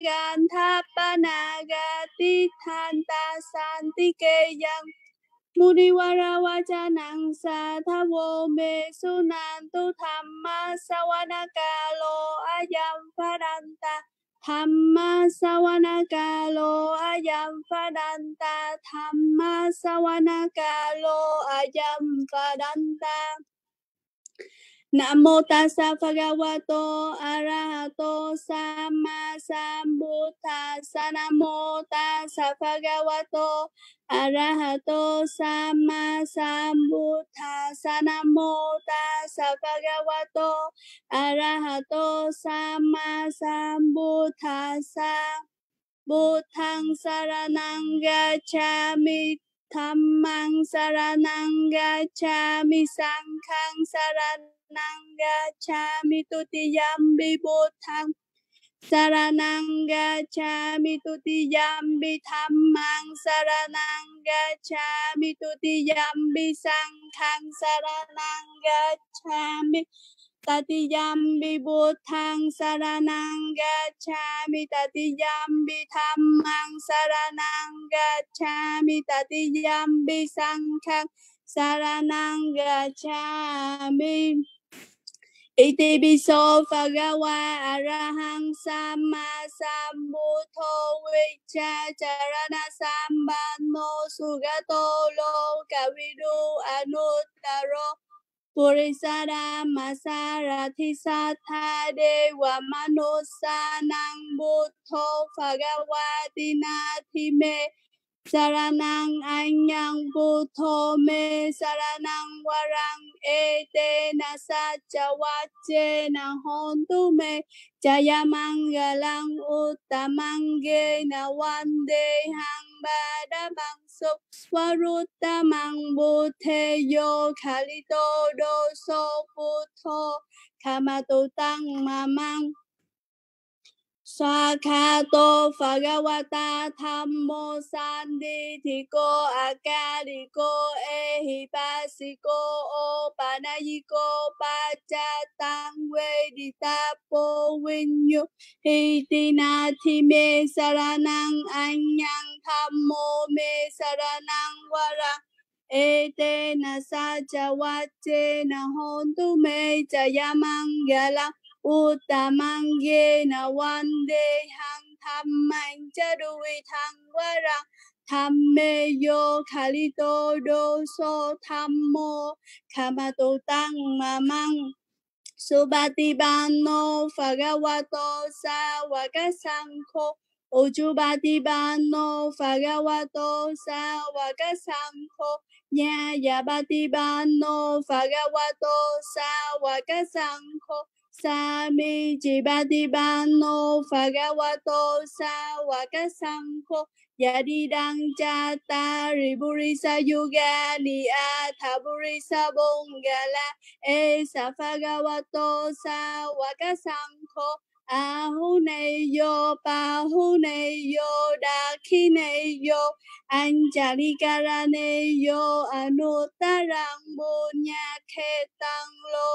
gan thapa naga ti than ta san ti kê yang Mudiwara wacha nang sa thavo me sunan tu thamma sawanakalo ayam padanta Thamma sawanakalo ayam padanta Thamma sawanakalo ayam padanta Namo tassa bhagavato arahato sama sambuddhassa Namo tassa bhagavato arahato sama sambuddhassa Namo tassa bhagavato arahato sama sambuddhassa Buddhang saranang gacchami Dhammang saranang gacchami Sanghang saranang gacchami Tutiyampi Buddhang saranang gacchami Tutiyampi Dhammang saranang gacchami Tutiyampi Sanghang saranang gacchami Tatiyampi Buddhang saranang gacchami Tatiyampi Dhammang saranang gacchami Tatiyampi Sanghang saranang gacchami Iti piso phagawa arahang sama sambuddho viccha charana sambano sugato lo kavidu anuttaro Purisara masarati satha dewa manusa nang buddho phagawati nati me Saranang anyang buddho me saranang warang ete na sacha vache na hontu me Jaya mangalang uttamange na vande hang badamang suk Swaruttamang buddhe yo khalito doso buddho Kamatutang mamang Swakato Bhagavata Thammo Sanditiko Akariko Ehipasiko Opanayiko Pachatang Veditapo Vinyo Hitinati Me Saranang Anyang Thammo Me Saranang Warang Ete na sacha vache na hontu me jaya mangalang Uttamange na vande hang thammang chadui thang varang Thamme yo khalito doso thammo Kamato tang mamang Subhatibano Bhagavato Sāvaka Saṅkho Ujjubatibano Bhagavato Sāvaka Saṅkho Nyāyābatibano Bhagavato Sāvaka Saṅkho Samijjibatibano Bhagavato Sāvaka Saṅkho Yadidang Cattari Purisa Yugani Atha Bongala Esa Bhagavato Sāvaka Saṅkho Ahuneyo Pahuneyo Dakhineyo Anjalikaraneyo Anuttarang Bunyakhetang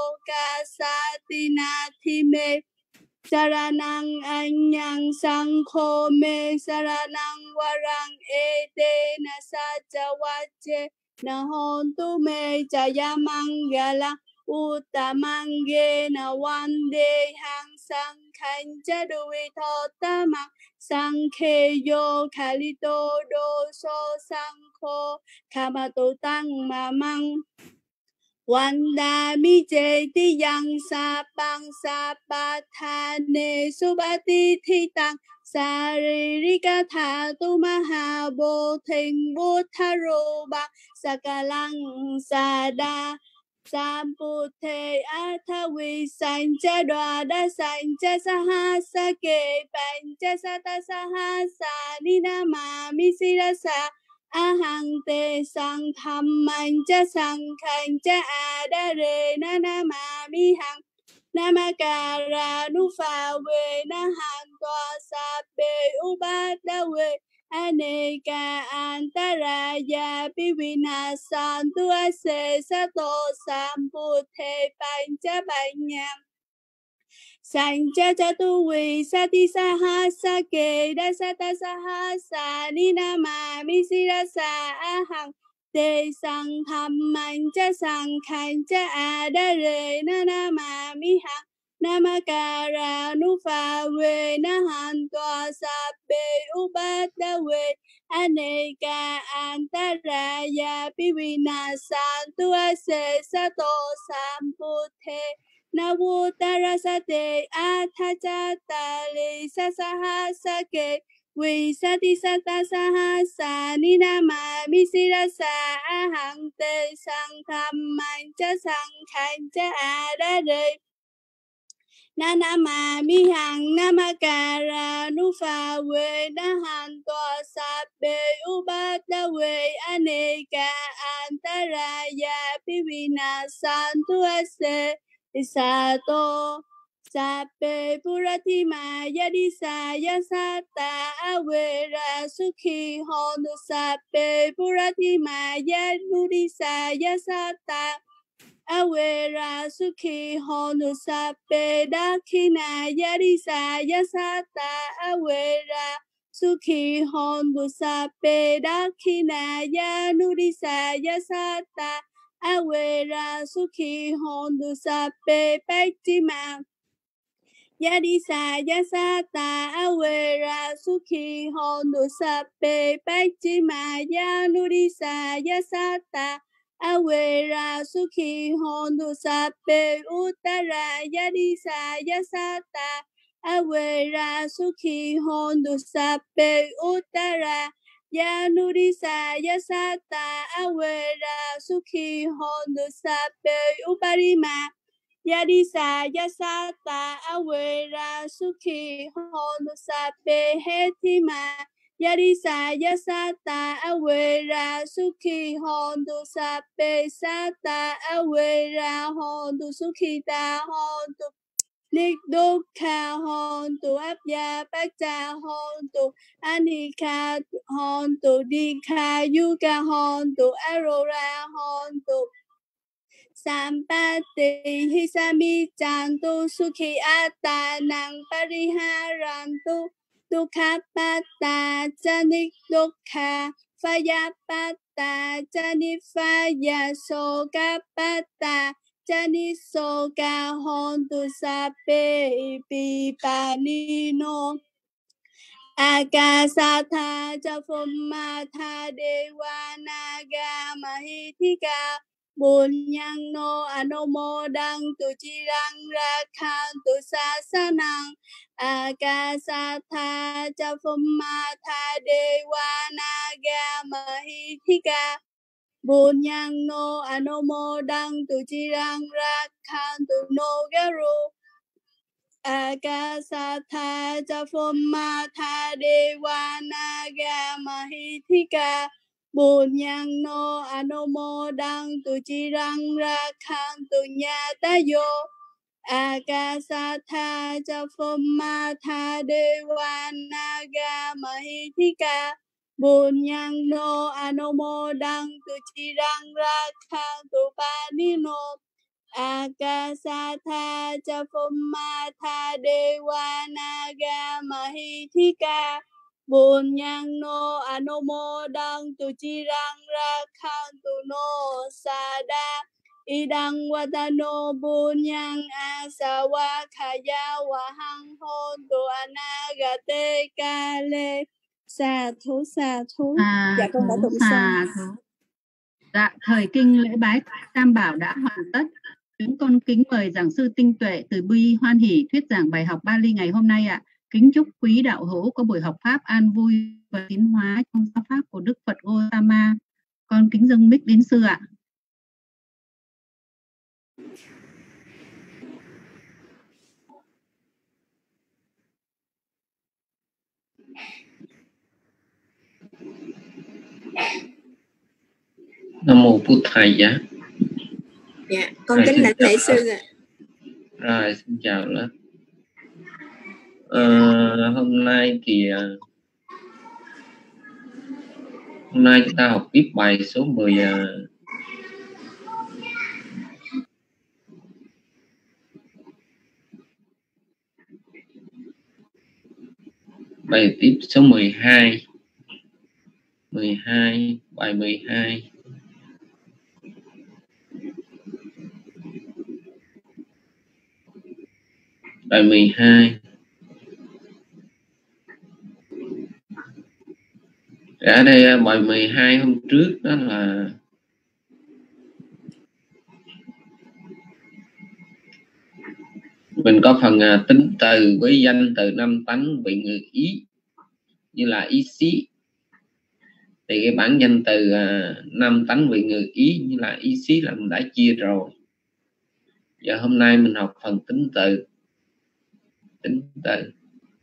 Lokasati Nathime Saranang anyang Saṅkho me saranang warang ete na sacha vache na hontu me jaya mangalang Uttamange na vande hang Sanghang chadui thotamang Saṅkhe yo khalito doso Saṅkho Kamato tang mamang Wanda mi che ti yang sa pang sa pa tha ne subati thi tang sa ri ri ka tha tu ma ha bo thinh bu tha ru ba sa ca lăng sa đa Sam pu the a tha vi san cha đoa đa san cha sa ha sa ke pan cha sa ta sa ha sa ni na ma mi si ra sa Ahang te sang tham man cha sang khang cha a da re na na ma mi hằng Namakara nu pha ve na han toa sa pe u ba da ve Aneka antaraya pivina san tu ase sa to sam pu the pan cha ban nham Sang cha cha tu vi sa ti sa ha sa ke da sa ta sa ha sa ni na ma mi si ra sa a hằng tê sang tham mạnh cha sang khan cha a da re na na ma mi hằng Namakara nufa we nahan toa sape ubata we aneka antaraya pivina santu ase sato sampute nawutara sate athachata le sasaha sake we sati sata saha sa ninama misira sa ahang te sang tham mancha sang khancha adare Nana ma mi hằng namakara nufa we nahan toa sape ubata we aneka antaraya pivina santu ase isato sape puratima yadisa yasata awera sukhi honu sape puratima yadudisa yasata Awera sukhi honu sape dakina yarisa yasata awera sukhi honu sape dakina yanurisa yasata awera sukhi honu sape pektima Yadisa yasata awera sukhi honu sape pektima yanurisa yasata Awera sukhi honu sape utara yadisa yasata Awera sukhi honu sape utara yanurisa yasata Awera sukhi honu sape uparima Yadisa yasata awera sukhi honu sape hetima Yadisa yasata awera sukhi honu sape sata awera honu sukhita honu nikdukha honu abya baccha honu anika honu dikha yuka honu arora honu Sampati hisami chantu sukhi atta nang pariharantu dukkhapatta janik dukkha vayapatta janifaya sokapatta janisoka hontu sape pipanino Akasatha Jafummatha Dewana Mahitika Bunyang no Anomodang Tujirang Rakhan Tusasanang Akasatha Jafummatha Dewana Mahitika Bunyang no Anomodang Tujirang Rakhan Tunogaro Akasatha Jafummatha Dewana Mahitika Bunyang no Anomodang Tujirang Rakhan Tunyatayo Akasatha Jafummatha Dewana Mahitika Bunyang no Anomodang Tujirang Rakhan Tupanino Akasatha Jafummatha Dewana Mahitika Bunyang no Anomodang Tujirang Rakhan no Sada Idang Watano Bunyang Asawa Khaya Wahang Hon Tu Anagate Kale Sa thú Dạ con đã tụng xong. Dạ, thời kinh lễ bái Tam Bảo đã hoàn tất. Chúng con kính mời giảng sư Tinh Tuệ từ Bi hoan hỷ thuyết giảng bài học Bali ngày hôm nay ạ. Kính chúc quý đạo hữu có buổi học pháp an vui và tiến hóa trong giáo pháp của Đức Phật Gautama. Con kính dâng mic đến sư ạ. Nam mô Bụt Thầy giá. Dạ, con kính lãnh lễ sư ạ. Rồi, xin chào lớp. Hôm nay chúng ta học tiếp bài số 10. Bài tiếp số 12. 12, bài 12. Bài 12. Ở đây bài 12 hôm trước đó là mình có phần tính từ với danh từ năm tánh vị ngữ ý, như là ý xí. Thì cái bản danh từ năm tánh vị ngữ ý như là ý xí là mình đã chia rồi. Giờ hôm nay mình học phần tính từ. Tính từ.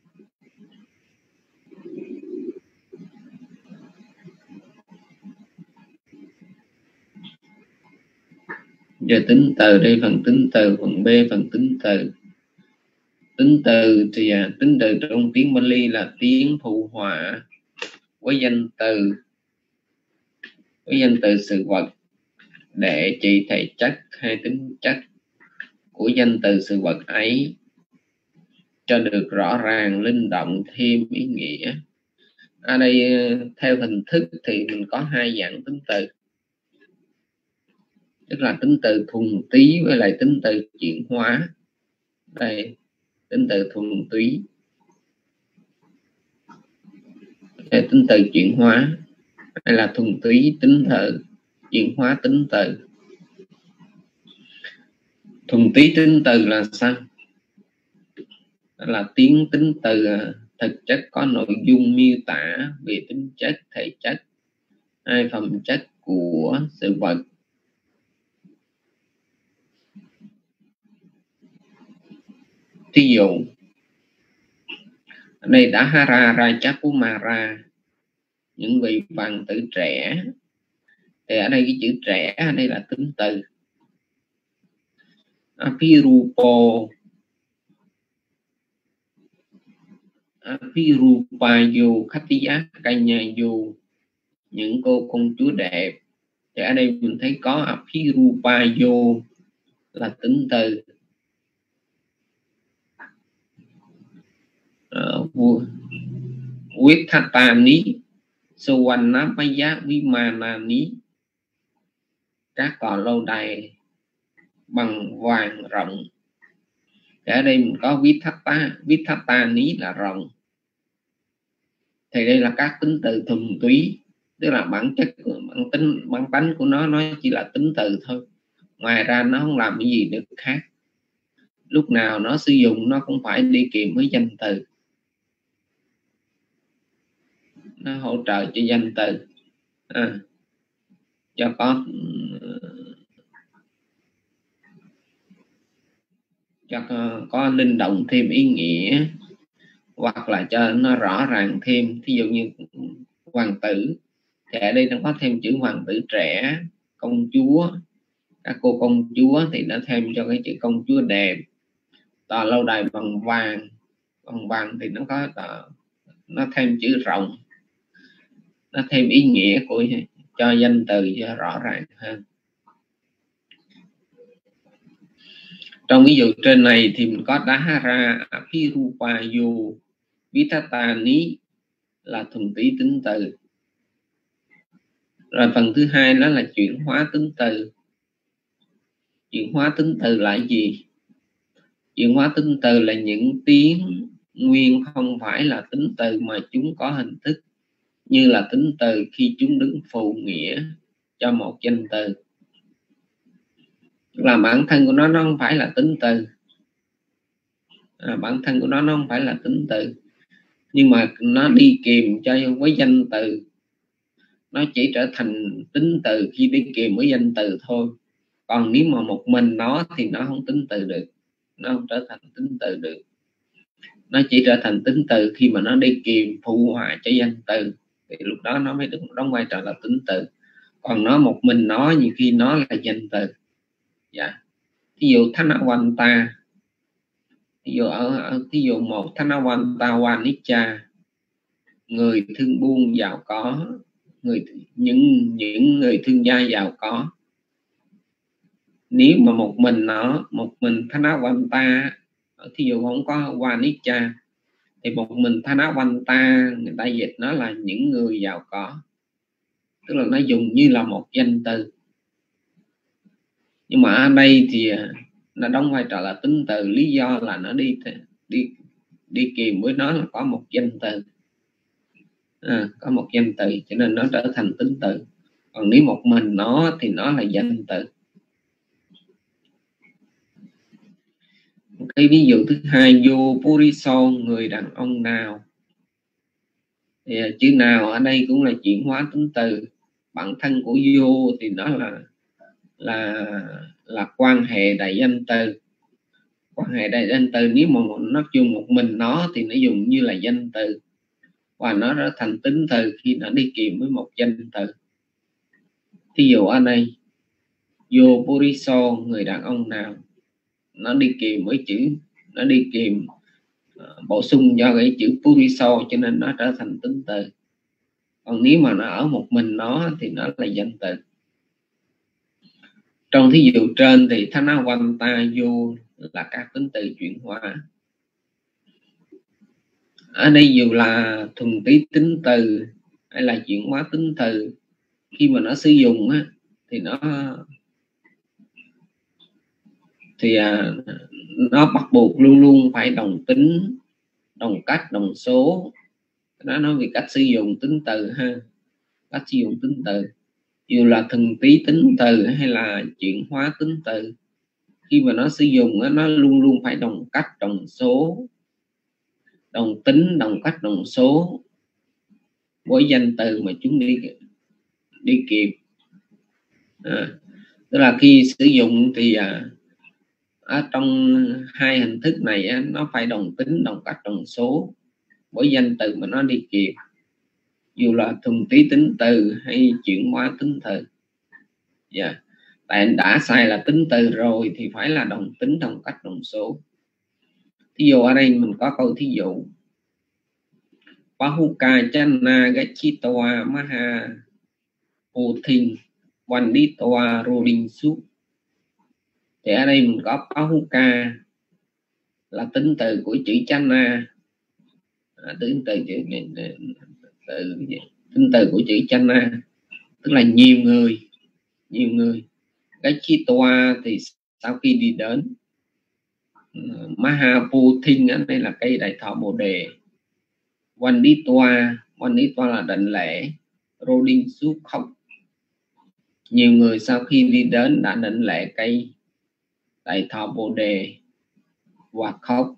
Giờ tính từ đây, phần tính từ, phần B phần tính từ. Tính từ thì tính từ trong tiếng Pali là tiếng phụ họa với danh từ, sự vật để chỉ thể chất hay tính chất của danh từ sự vật ấy cho được rõ ràng, linh động, thêm ý nghĩa. Ở đây theo hình thức thì mình có hai dạng tính từ, tức là tính từ thuần túy với lại tính từ chuyển hóa. Đây, tính từ thuần túy, tính từ chuyển hóa, hay là thuần túy tính từ, chuyển hóa tính từ. Thuần túy tính từ là sao? Đó là tiếng tính từ thực chất có nội dung miêu tả về tính chất, thể chất hay phẩm chất của sự vật. Thí dụ ở đây đã Hara Rajakumara, những vị hoàng tử trẻ. Thì ở đây cái chữ trẻ ở đây là tính từ. Apirupo, Apirupayo Khatiyakayayo, những cô công chúa đẹp. Thì ở đây mình thấy có Apirupayo là tính từ. Vithatani Suvanapaya Vimanani, các tòa lâu đài bằng vàng rộng. Thì ở đây mình có Vithatani là rộng. Thì đây là các tính từ thuần túy, tức là bản chất, bản tánh của nó chỉ là tính từ thôi. Ngoài ra nó không làm cái gì được khác. Lúc nào nó sử dụng nó cũng phải đi kèm với danh từ, nó hỗ trợ cho danh từ, cho có linh động, thêm ý nghĩa, hoặc là cho nó rõ ràng thêm. Thí dụ như hoàng tử, thì ở đây nó có thêm chữ hoàng tử trẻ, công chúa, các cô công chúa thì nó thêm cho cái chữ công chúa đẹp. Tòa lâu đài bằng vàng thì nó có nó thêm chữ rộng, nó thêm ý nghĩa của cho danh từ cho rõ ràng hơn. Trong ví dụ trên này thì mình có Dahara Apirupayo Vithatani là thuần túy tính từ. Rồi phần thứ hai đó là chuyển hóa tính từ. Chuyển hóa tính từ là gì? Chuyển hóa tính từ là những tiếng nguyên không phải là tính từ mà chúng có hình thức như là tính từ khi chúng đứng phụ nghĩa cho một danh từ. Là bản thân của nó không phải là tính từ. Bản thân của nó không phải là tính từ, nhưng mà nó đi kèm cho với danh từ. Nó chỉ trở thành tính từ khi đi kèm với danh từ thôi. Còn nếu mà một mình nó thì nó không tính từ được, nó không trở thành tính từ được. Nó chỉ trở thành tính từ khi mà nó đi kèm phụ họa cho danh từ, thì lúc đó nó mới đóng vai trò là tính từ. Còn nó một mình nó, nhiều khi nó là danh từ. Dạ. Ví dụ Thanawanta, ví dụ một Thanawanta Wanicca, người thương buôn giàu có, những người thương gia giàu có. Nếu mà một mình Thanawanta, thí dụ không có Wanicca, thì một mình Thanavanta người ta dịch nó là những người giàu có, tức là nó dùng như là một danh từ. Nhưng mà ở đây thì nó đóng vai trò là tính từ, lý do là nó đi kèm với nó là có một danh từ, có một danh từ cho nên nó trở thành tính từ. Còn nếu một mình nó thì nó là danh từ. Cái ví dụ thứ hai, vô Puriso, người đàn ông nào. Thì chữ nào ở đây cũng là chuyển hóa tính từ. Bản thân của vô thì nó là quan hệ đại danh từ. Quan hệ đại danh từ nếu mà nó dùng một mình nó thì nó dùng như là danh từ, và nó trở thành tính từ khi nó đi kèm với một danh từ. Thí dụ ở đây vô Puriso, người đàn ông nào, nó đi kèm với chữ, nó đi kèm bổ sung cho cái chữ Puriso cho nên nó trở thành tính từ. Còn nếu mà nó ở một mình nó thì nó là danh từ. Trong thí dụ trên thì Thanavanta, vô là các tính từ chuyển hóa. Ở đây dù là thuần túy tính từ hay là chuyển hóa tính từ, khi mà nó sử dụng á, thì nó bắt buộc luôn luôn phải đồng tính, đồng cách, đồng số. Nó nói về cách sử dụng tính từ ha, cách sử dụng tính từ. Dù là thuần túy tính từ hay là chuyển hóa tính từ, khi mà nó sử dụng á, nó luôn luôn phải đồng cách, đồng số, đồng tính, đồng cách, đồng số với danh từ mà chúng đi kèm. Tức là khi sử dụng thì ở trong hai hình thức này nó phải đồng tính, đồng cách, đồng số với danh từ mà nó đi kèm, dù là thuần túy tính từ hay chuyển hóa tính từ. Tại anh đã sai là tính từ rồi thì phải là đồng tính, đồng cách, đồng số. Thí dụ ở đây mình có câu thí dụ Pahuka Channa Gachitoa Maha Pothin Vanditoa Rodinsu. Thì ở đây mình có Pahuka là tính từ của chữ Channa, tính từ của chữ Channa, tức là nhiều người. Gachitoa thì sau khi đi đến. Mahapothin ở đây là cây đại thọ bồ đề. Vanditoa là định lễ. Rodinsu khóc. Nhiều người sau khi đi đến đã định lễ cây đại thọ bồ đề và khóc.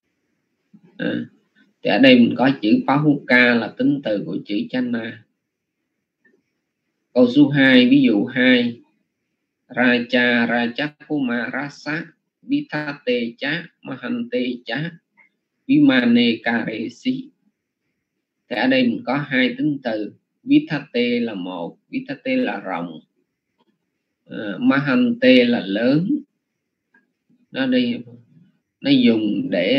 Thì ở đây mình có chữ Pahuka là tính từ của chữ Channa. Câu số 2, ví dụ 2. Raja Rajakumarasa Vithate cha Mahante cha Vimane Karesi. Thì ở đây mình có hai tính từ. Vithate là một, Vithate là rộng, Mahante là lớn. Nó dùng để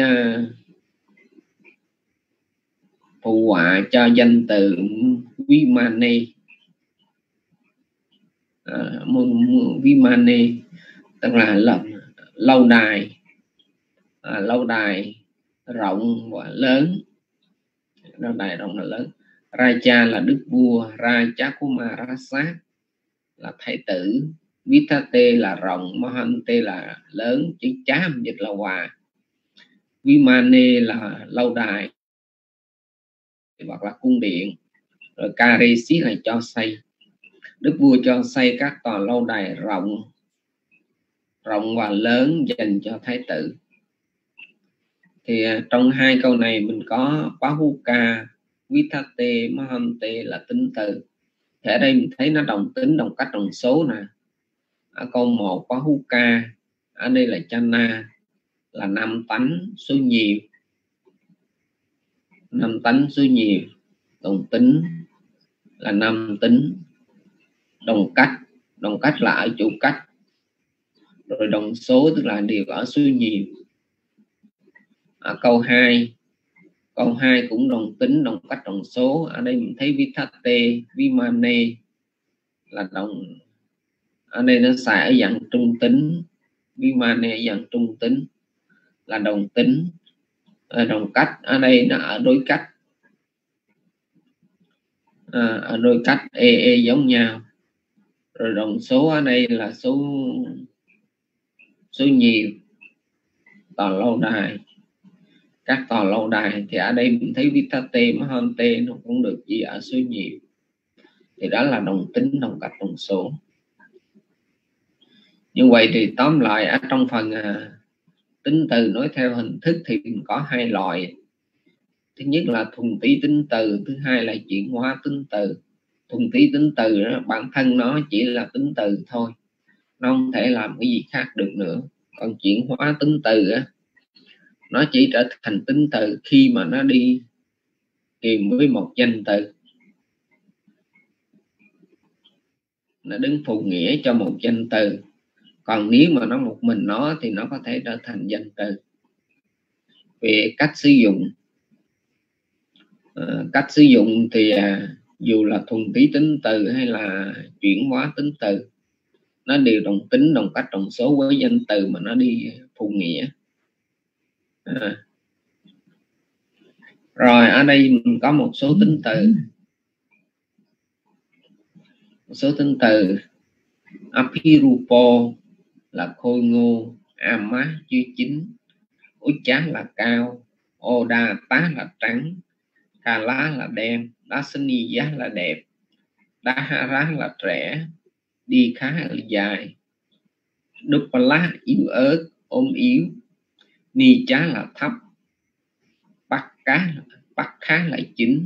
phụ họa cho danh từ Vimane. Vimane tức là lâu đài rộng và lớn. Lâu đài rộng và lớn. Raja là đức vua, Rajakumarasa là thái tử, Vithate là rộng, Mahante là lớn, chữ chá dịch là hòa, Vimane là lâu đài hoặc là cung điện, rồi Karesi là cho xây. Đức vua cho xây các tòa lâu đài rộng và lớn dành cho thái tử. Thì trong hai câu này mình có Pahuka, Vithate, Mahante là tính từ. Thì ở đây mình thấy nó đồng tính, đồng cách, đồng số nè. Ở câu 1 Pahuka, ở đây là Channa, là năm tánh số nhiều. Năm tánh số nhiều. Đồng tính là năm tính. Đồng cách là ở chỗ cách. Rồi đồng số tức là đều ở số nhiều. Ở câu 2 cũng đồng tính, đồng cách, đồng số. Ở đây mình thấy Vithate, Vimane là đồng. Ở đây nó xài ở dạng trung tính. Vimane ở dạng trung tính là đồng tính. Đồng cách ở đây nó ở đối cách, ở đối cách e giống nhau. Rồi đồng số ở đây là số nhiều, toàn lâu đài. Các toàn lâu đài thì ở đây mình thấy vita t mà hơn t nó cũng được chỉ ở số nhiều, thì đó là đồng tính, đồng cách, đồng số. Như vậy thì tóm lại ở trong phần tính từ nói theo hình thức thì mình có hai loại. Thứ nhất là thuần túy tính từ, thứ hai là chuyển hóa tính từ. Thuần túy tính từ đó, bản thân nó chỉ là tính từ thôi, nó không thể làm cái gì khác được nữa. Còn chuyển hóa tính từ á, nó chỉ trở thành tính từ khi mà nó đi kèm với một danh từ, nó đứng phụ nghĩa cho một danh từ. Còn nếu mà nó một mình nó thì nó có thể trở thành danh từ. Về cách sử dụng, cách sử dụng thì dù là thuần túy tính từ hay là chuyển hóa tính từ, nó đều đồng tính, đồng cách, đồng số với danh từ mà nó đi phụ nghĩa. Rồi ở đây mình có một số tính từ. Một số tính từ: Apirupo là khôi ngô, Ama chưa chín, Uchá là cao, Odata là trắng, Kala là đen, Dasaniya là đẹp, Dahara là trẻ, Đi khá là dài, Dupala yếu ớt, ốm yếu, Ni chá là thấp, Bắc khá là chín,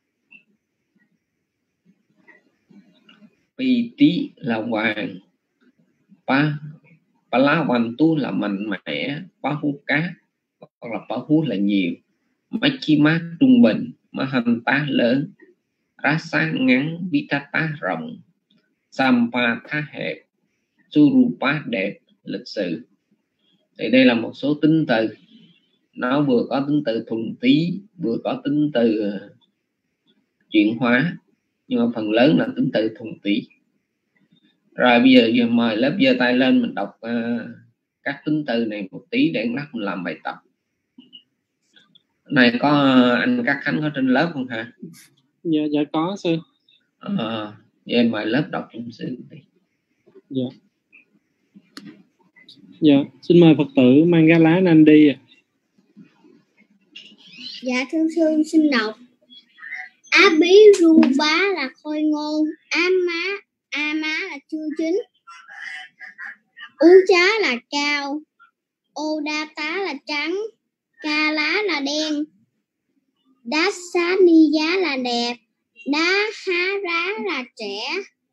Pi tí là hoàng, Palawantu là mạnh mẽ, Pahuka hoặc là Pahu là nhiều, Machima trung bình, Mahanta lớn, Rasa ngắn, Vitata rộng, Sampatha hẹp, Surupa đẹp, lịch sự. Thì đây là một số tính từ, nó vừa có tính từ thuần túy, vừa có tính từ chuyển hóa, nhưng mà phần lớn là tính từ thuần túy. Rồi bây giờ mời lớp giơ tay lên, mình đọc các tính từ này một tí để lát mình làm bài tập. Này có anh Cát Khánh có trên lớp không hả? Dạ có sư. Vậy mời lớp đọc trong sư. Dạ, xin mời Phật tử Mangala Nandi ạ. Dạ thưa sư, xin đọc. Bí ru bá là khôi ngô, Ama là chưa chín, Ú chá là cao, Ô đa tá là trắng, Ca lá là đen, Đá xá ni giá là đẹp, Đá há rá là trẻ,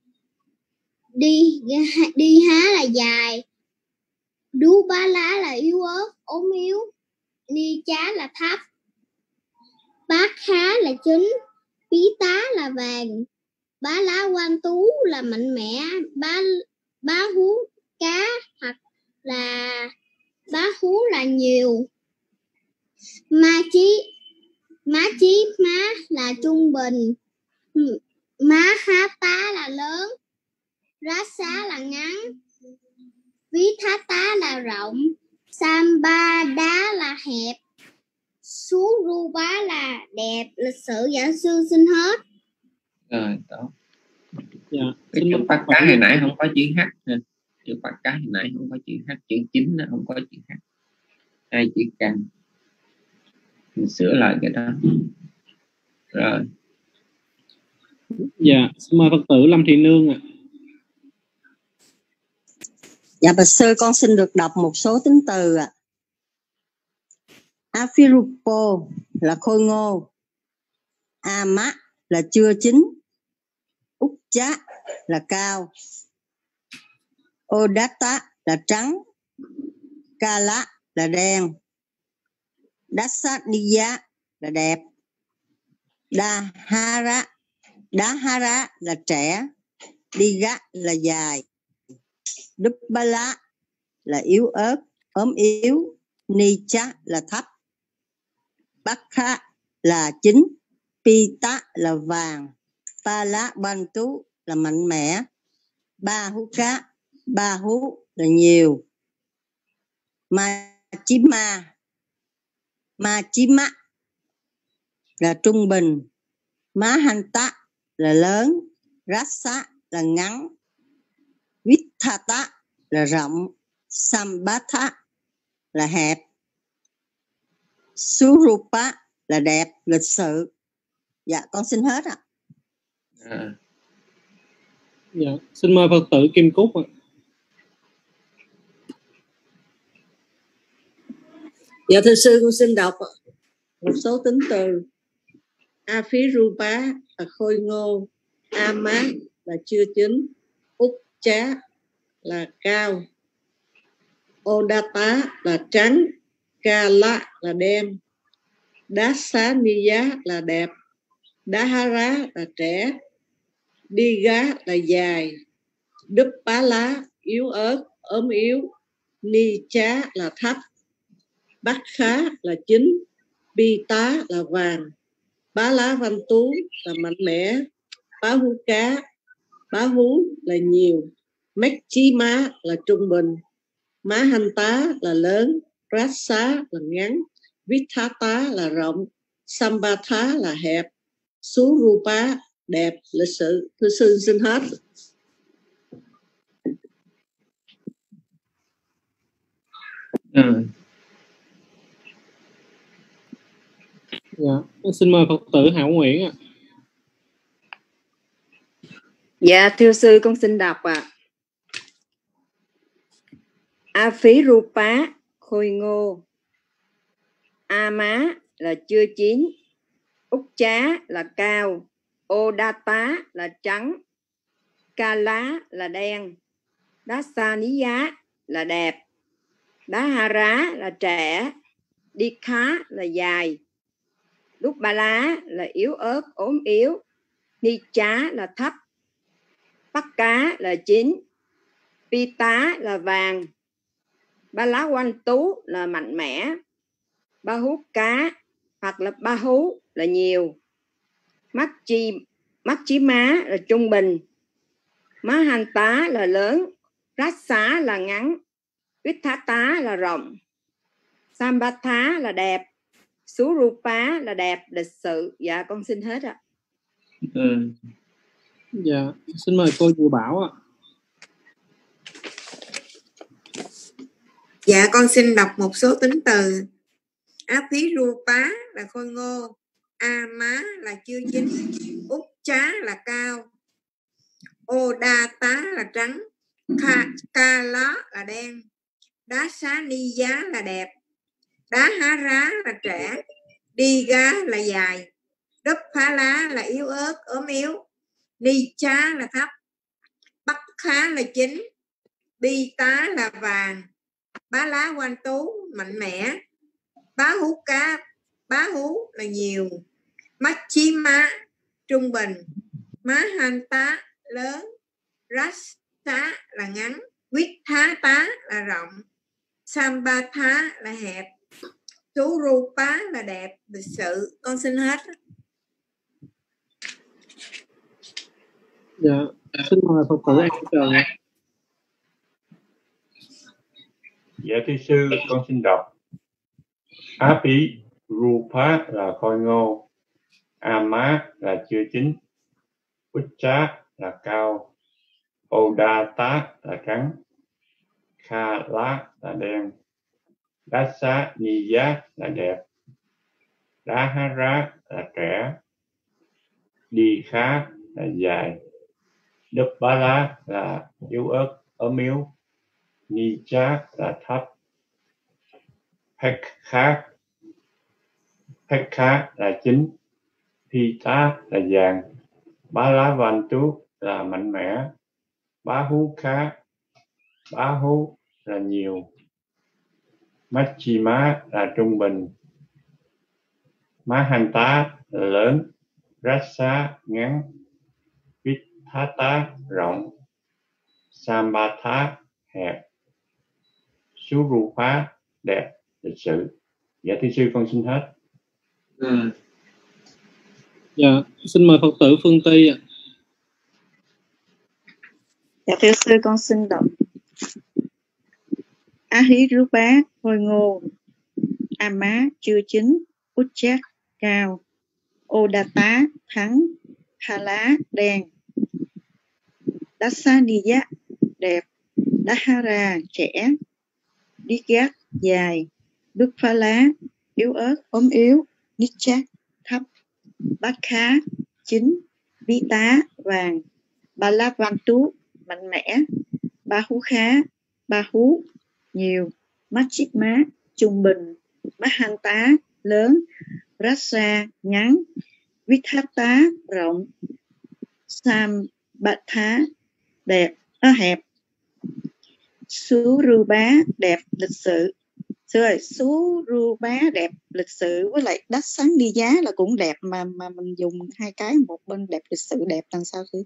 Đi há là dài, Đú bá lá là yếu ớt, ốm yếu, Ni chá là thấp, Bát há là chín, Pí tá là vàng, Bá lá quan tú là mạnh mẽ, Bá hú cá hoặc là Bá hú là nhiều, Má chí là trung bình, Má há tá là lớn, Rá xá là ngắn, Ví thá tá là rộng, Samba đá là hẹp, Sú ru bá là đẹp, lịch sự. Dạ sư xin hết. Rồi tốt. Dạ, cái chữ Bắc cá hồi nãy không có chữ H nè. Chữ Bắc cá hồi nãy không có chữ H, chữ chính nó không có chữ H, hai chữ can. Mình sửa lại cái đó. Rồi. Dạ, xin mời Phật tử Lâm Thị Nương ạ. Dạ bạch sư, con xin được đọc một số tính từ ạ. Afirupo là khôi ngô, Ama là chưa chín, Uchá là cao, Odata là trắng, Kala là đen, Dasaniya là đẹp, Dahara là trẻ, Diga là dài, Dupala là yếu ớt, ốm yếu, Nicha là thấp, Bakha là chín, Pita là vàng, Pala Bantu là mạnh mẽ, Bahuka Bahu là nhiều, Machima là trung bình, Mahanta là lớn, Rasa là ngắn, Vithata là rộng, Sambhatha là hẹp, Surupa là đẹp, lịch sự. Dạ, con xin hết ạ. Dạ, xin mời Phật tử Kim Cúc ạ. Dạ thưa sư, con xin đọc một số tính từ. Afirupa là khôi ngô, Ama là chưa chín, Uchcha là cao, Odata là trắng, Kala là đen, Dasaniya là đẹp, Dahara là trẻ, Diga là dài, Dupala yếu ớt, ốm yếu, Nicha là thấp, Bakha là chín, Pita là vàng, Bá lá văn tú là mạnh mẽ, Bá hú cá, Bá hú là nhiều, Mekchima là trung bình, Má hành tá là lớn, Rasa là ngắn, Vithata là rộng, Sambhatha là hẹp, Surupa đẹp, lịch sự. Thưa sư xin hết. Dạ, xin mời Phật tử Hảo Nguyễn ạ. Dạ thưa sư, con xin đọc ạ. Afirupa khôi ngô, Ama là chưa chín, Uchcha là cao, Odata là trắng, Kala là đen, Dasaniya là đẹp, Dahara là trẻ, Dikha là dài, Dupala là yếu ớt ốm yếu, Nicha là thấp, Pakka là chín, Pita là vàng, Ba lá quanh tú là mạnh mẽ, Ba hú cá hoặc là ba hú là nhiều, mắt chí má là trung bình, má hành tá là lớn, rát xá là ngắn, vít thá tá là rộng, Sambhatha là đẹp, Surupa là đẹp, lịch sự. Dạ con xin hết ạ. Dạ, xin mời cô Diệu Bảo ạ. Dạ con xin đọc một số tính từ. Afirupa là khôi ngô, Ama là chưa chín, Uchcha là cao, Odata là trắng, Kala là đen, Dasaniya là đẹp, Dahara là trẻ, Diga là dài, Dupala là yếu ớt ốm yếu, Nicha là thấp, Pakha là chín, Pita là vàng, Bá lá quanh tú mạnh mẽ, Bá hú cá, Bá hú là nhiều, Machima trung bình, Má hành tá lớn, Rasa là ngắn, Vithata là rộng, Sambhatha là hẹp, Surupa là đẹp, lịch sự. Con xin hết. Dạ, xin mời Phật tử An Trần. Dạ thưa sư, con xin đọc. Afirupa là khôi ngô, Ama là chưa chín, Uchcha là cao, Odata là trắng, Kala là đen, Dasaniya là đẹp, Dahara là trẻ, Dikha là dài, Dupala là yếu ớt ốm yếu, Nicha là thấp, Pakha là chín, Pita là vàng, Bá lá văn tú là mạnh mẽ, Bá hú khá, Bá hú là nhiều, Machima là trung bình, Má hành tá là lớn, Rasa ngắn, Vithata rộng, Sambhatha hẹp, Surupa đẹp, lịch sự. Dạ thưa sư, con xin hết. Dạ, xin mời Phật tử Phương Ty ạ. Dạ thưa sư, con xin đọc. Afirupa khôi ngô, Ama chưa chín, Uchak cao, Odata thắng, Hala đen, Dasaniya đẹp, Dahara trẻ, Digat dài, Dupala yếu ớt ốm yếu, Nichak thấp, Bakha chín, Vita vàng, Balavantu mạnh mẽ, Bahukha Bahu nhiều, Machitma trung bình, Mahanta lớn, Rasa ngắn, Vithata rộng, Sambatha đẹp hẹp, Surubá đẹp lịch sự. Rồi Surubá đẹp lịch sự với lại Dasaniya là cũng đẹp mà mình dùng hai cái, một bên đẹp lịch sự đẹp làm sao sư?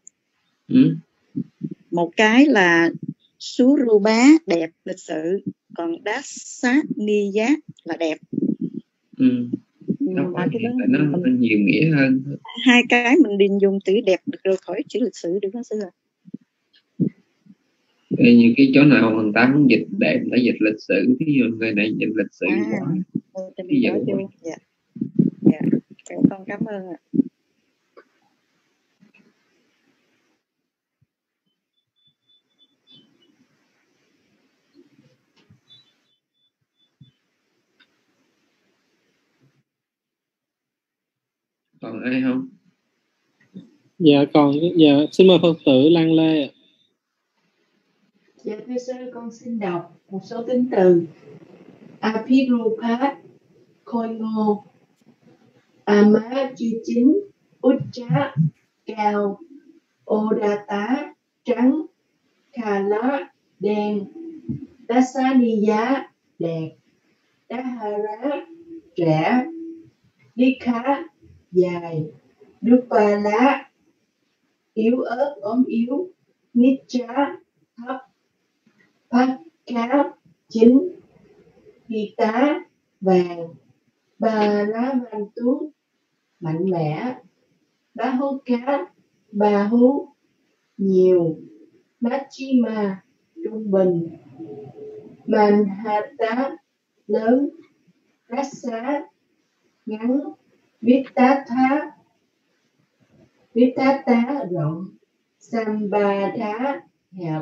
Một cái là Surubá đẹp lịch sự, còn Dasaniya là đẹp. Nó nhiều nghĩa hơn. Hai cái mình định dùng từ đẹp được rồi, khỏi chữ lịch sử được đó sư ạ. Như cái chỗ nào người ta không dịch đẹp, người ta dịch lịch sử, ví dụ người này dịch lịch sử quá. Ví dụ dạ, con cảm ơn ạ. Còn ai không? Dạ còn, dạ xin mời Phật tử Lan Lê. Dạ thưa sư, con xin đọc một số tính từ. Apirupat khôi ngô, Ama chưa chín, Uchcha cao, Odata trắng, Kala đen, Dasaniya đẹp, Dahara trẻ, Dikha dài, Dupala yếu ớt ốm yếu, Nicha thấp, Pakha chín, Vita vàng, Balavantu mạnh mẽ, Bahuka Bahu nhiều, Machima trung bình, Manhattan lớn, Rasa ngắn, Vitata rộng, Sambadha hẹp,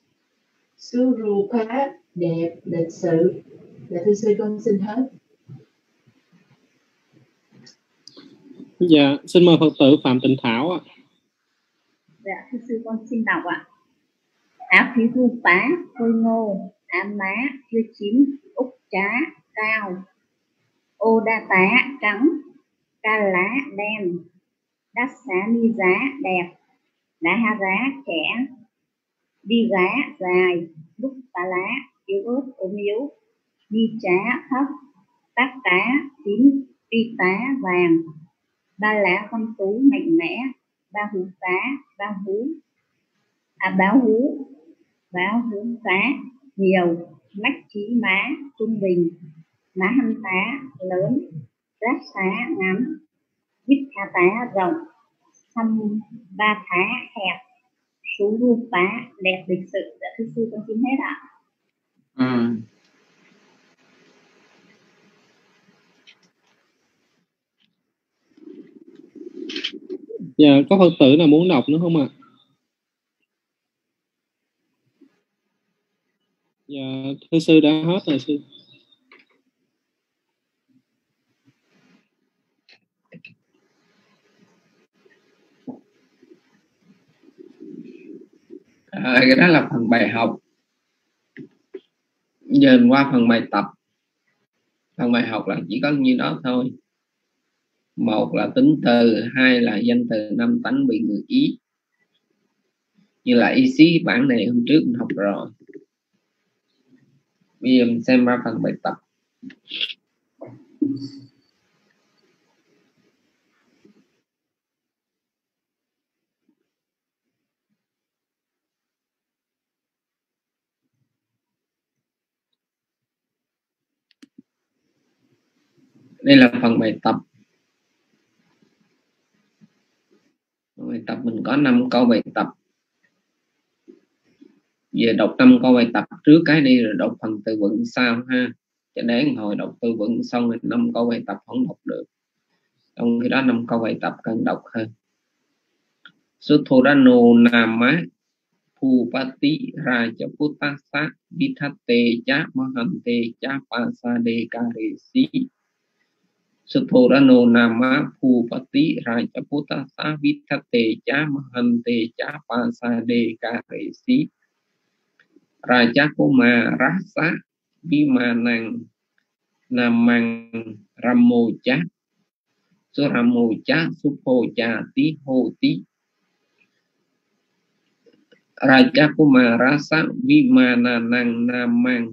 Surupa đẹp lịch sự. Dạ thưa sư, con xin hết. Dạ xin mời Phật tử Phạm Tịnh Thảo ạ. Dạ thưa sư, con xin đọc ạ. Apirupa khôi ngô, Ama chưa chín, Úc trá cao, Odata trắng, Kala đen, Dasaniya đẹp, Dahara trẻ, Diga dài, Dupala yếu ớt ốm yếu, Nicha thấp, Tata tím, Pita vàng, Ba lá văn tú mạnh mẽ, Báo hú phá nhiều, Mách trí má trung bình, Má hâm tá lớn, Rát xá ngắn, Vít tha tá rộng, Xăm ba thá hẹp, Sú ru phá đẹp lịch sự. Dạ thưa sư, con xin hết ạ. Dạ có Phật tử nào muốn đọc nữa không ạ? Dạ thưa sư đã hết rồi sư. Cái đó là phần bài học. Giờ qua phần bài tập. Phần bài học là chỉ có như đó thôi. Một là tính từ, hai là danh từ năm tánh bị người ý. Như là ý xí bản này hôm trước mình học rồi. Bây giờ mình xem ra phần bài tập. Đây là phần bài tập. Bài tập mình có 5 câu bài tập. Giờ đọc 5 câu bài tập trước cái đi rồi đọc phần từ vựng sau ha, Cho đến hồi đọc từ vựng xong rồi 5 câu bài tập không đọc được. Trong khi đó 5 câu bài tập cần đọc hơn. Suthorano Nama Phupati Rajaputasa Vithate Cha Mahante Cha Pasade Karesi. Suthorano Nama Phupati Rajaputasa Vithate Cha Mahante Cha Pasade Karesi. Raja Kumarasa Vimanang Namang Ramocha Suramocha Supojati Hoti. Raja Kumarasa Vimananang Namang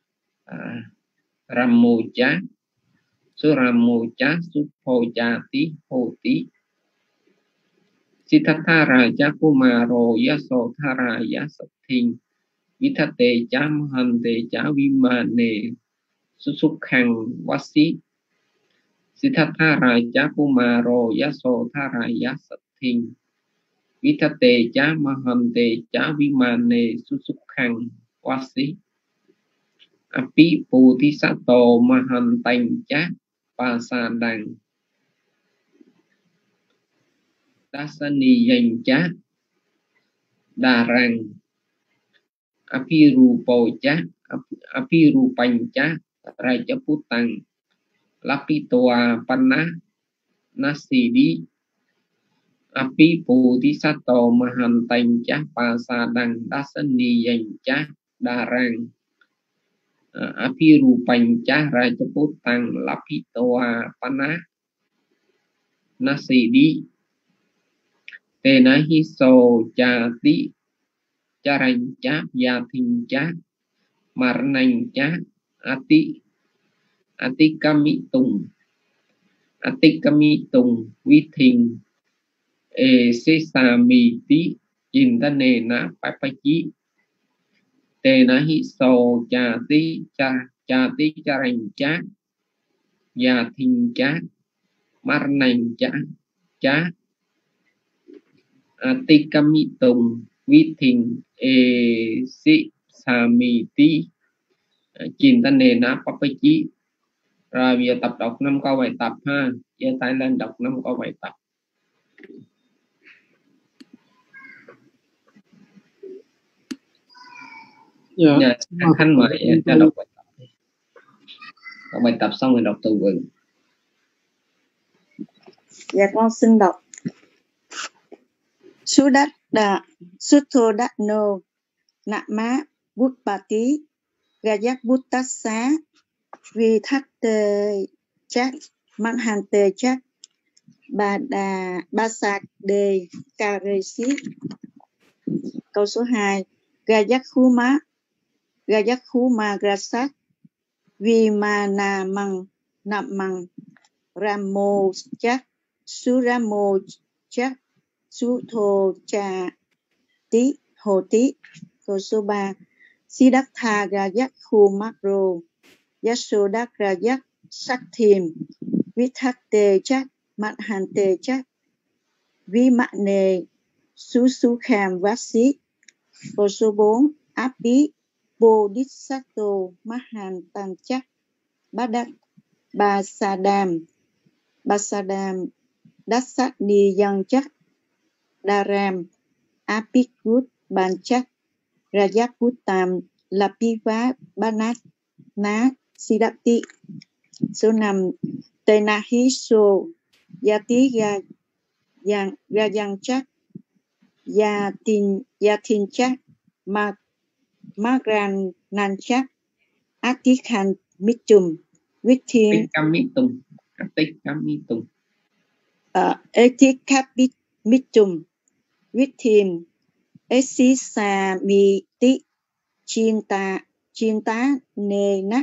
Ramocha Suramocha Supojati Hoti. Siddhartha Raja Kumaro Yasodharaya Sathing Vithate Cha Mahante Cha Vimane Susukhang Vasi. Siddhartha Raja Kumaro Yasodharaya Sathing Vithate Cha Mahante Cha Vimane Susukhang Vasi. Api Bodhisattva Mahantang Cha Pasadang Dasaniyang Cha Darang Apirupo Cha Apirupang Cha Rajaputang Lapitoa Panna Nasidi. Api Bodhisattva Mahantang Cha Pasadang Dasaniyang Cha Darang Apirupang Cha Rajaputang Lapitoa Panna Nasidi. Tena hiso jati Charang Cha Yathing Cha Marnang Cha Atikamitung Vithing Sesamiti Chintanena Papachi. Tena hiso jati Charang Cha Yathing Cha Marnang Cha Atikamitung Vithing Sesamiti Chintanena Papachi. Rồi bây giờ tập đọc 5 câu bài tập ha. Giơ tay lên đọc 5 câu bài tập. Dạ. Khanh mời cho đọc bài tập. Đọc bài tập xong rồi đọc từ vựng. Dạ con xin đọc. Sutthodano Nama Bhuttapati Rajaputassa Vithate Cha Mahante Cha Pasade Karesi. Câu số 2. Rajakhuma Grasat Vimanamang Namang Ramo Cha Suramo Cha Suthochati Hoti. Câu số 3. Siddhartha Rajakumaro Yasodharaya Sathim Vithate Cha Mahante Cha Vimane Susukham Vasi. Câu số 4. Api Bodhisattva Mahantang Cha Basadam Dasaniyang Cha Daram Apikut Bancha Rajaputam Lapiva Banat Na Siddhati. Số 5. Tenahiso Yati Gayang Cha Yatin Cha Magran Nancha Atikhan Mitum Vithim Etikamitum Vithim Esisamiti Chinta Nena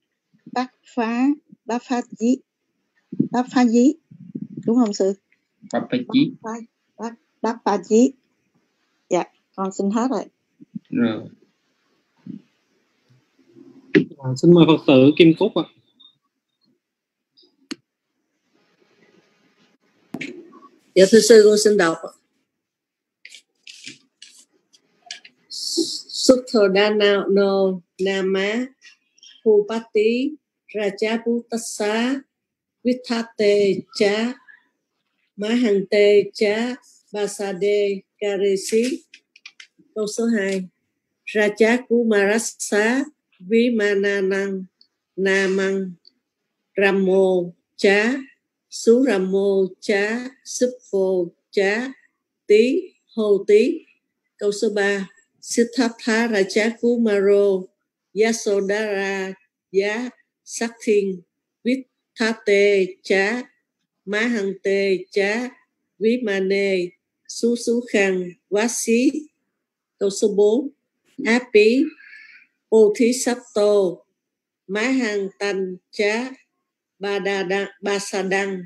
Baphaji. Đúng không sư? Baphaji. Dạ, con xin hết rồi. Rồi. Xin mời Phật tử Kim Cúc ạ. Dạ thưa sư, con xin đọc. Sutthodano Nama Phupati Rajaputassa Vithate Cha Mahante Cha Basade Karesi. Câu số 2. Rajakumarassa Vimananang Namang Ramo Cha Suramo Cha Supho Cha Tí Hô Tí. Câu số 3. Siddhartha Rajakumaro Yasodhara Ya Sakthin Vithate Cha Mahante Cha Vimane Susukhan Vasi. Câu số 4. Api Bodhisattva Mahantan Cha Basadang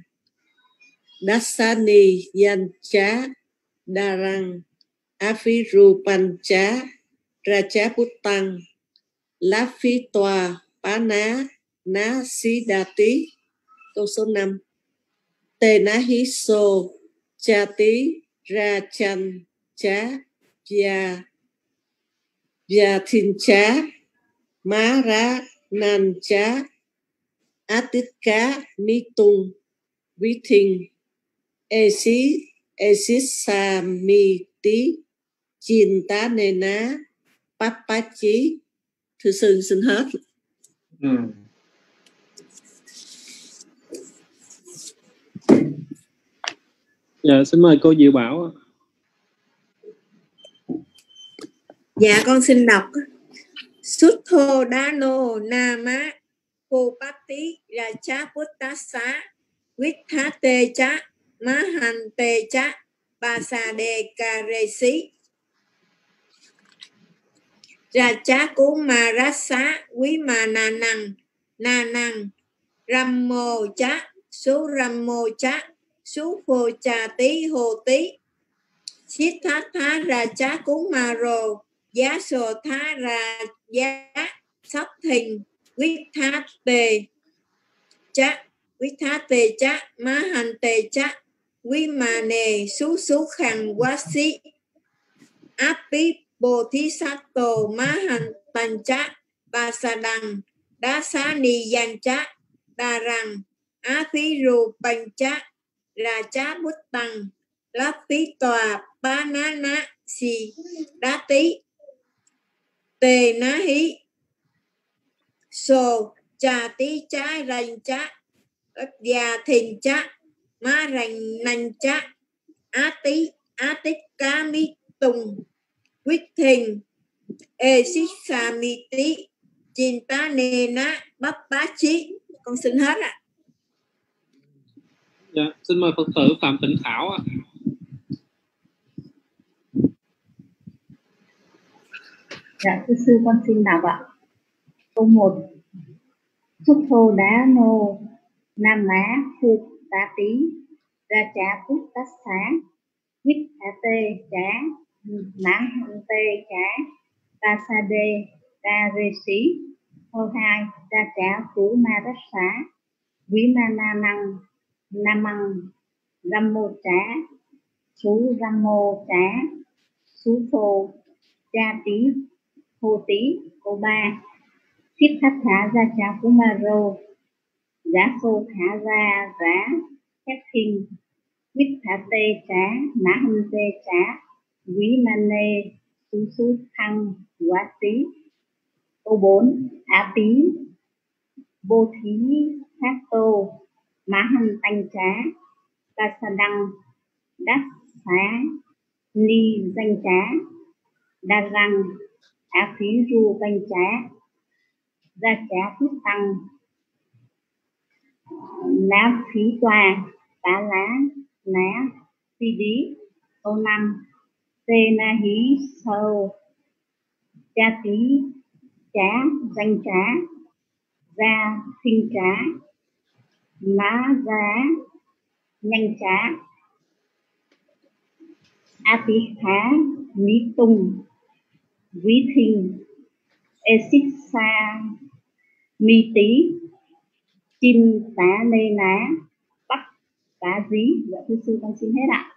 Dasani Yan Cha Darang Avirupan Cha Rajaputang Lafitwa Pana Na Sidati. Câu số 5. Tenahiso Chati Rachan Cha Vyathin Cha Mara Nan Cha Atitka Nitung Vithin Esisamiti Chintanena Papachi. Thưa sư xin hết. Dạ, xin mời cô Diệu Bảo. Dạ con xin đọc. Suttho Dano Nama Popati Rajaputassa Vithate Cha Mahante Cha Basade Karesi. Rajakumarassa Vimananang Nanang Rammo Cha Suramo Cha Supho Cha Tí Hô Tí. Siddhartha Rajakumaro Yasodhara Raja Sakthin Vithate Cha Mahante Cha Vimane Susukhan Vasi. Api Bodhisattva Mahantan Cha Basadang Dasani Yan Cha Darang Avirupan Cha Rajaputang Lafitwa Banana Si Dati Tenahi So Cha Tí Cha Rành Cha Vyathin Cha Maranang Cha Atikami Tung Vithin Esisamiti Chintanena Papachi. Con xin hết ạ. Dạ, xin mời Phật tử Phạm Tịnh Thảo ạ. Dạ, thưa sư con xin đọc ạ. Câu 1. Suttho Dano Nama Popati Rajaputassa Vithate Cha Mahante Cha Basade Karesi. Câu 2. Rajakumarassa Vimananang Namang Rammo Cha Suramo Cha Supho Cha Tí Hô Tí. Câu 3. Siddhartha Rajakumaro Yasodhara Raja Sakthin Vithate Cha Mahante Cha Vimane Susukhan Vasi. Câu 4. Api Bodhisattva Mahantan Cha Basadang Dasani Danh Cha Darang Avirupan Cha Rajaputang Lafitwa Banana Si. Câu 5. Tenahiso Chati Cha Danh Cha Vyathin Cha Mara Nhanh Cha Atikha Nitung Vithin Esisamiti Chintanena Papachi. Dạ thưa sư con xin hết ạ.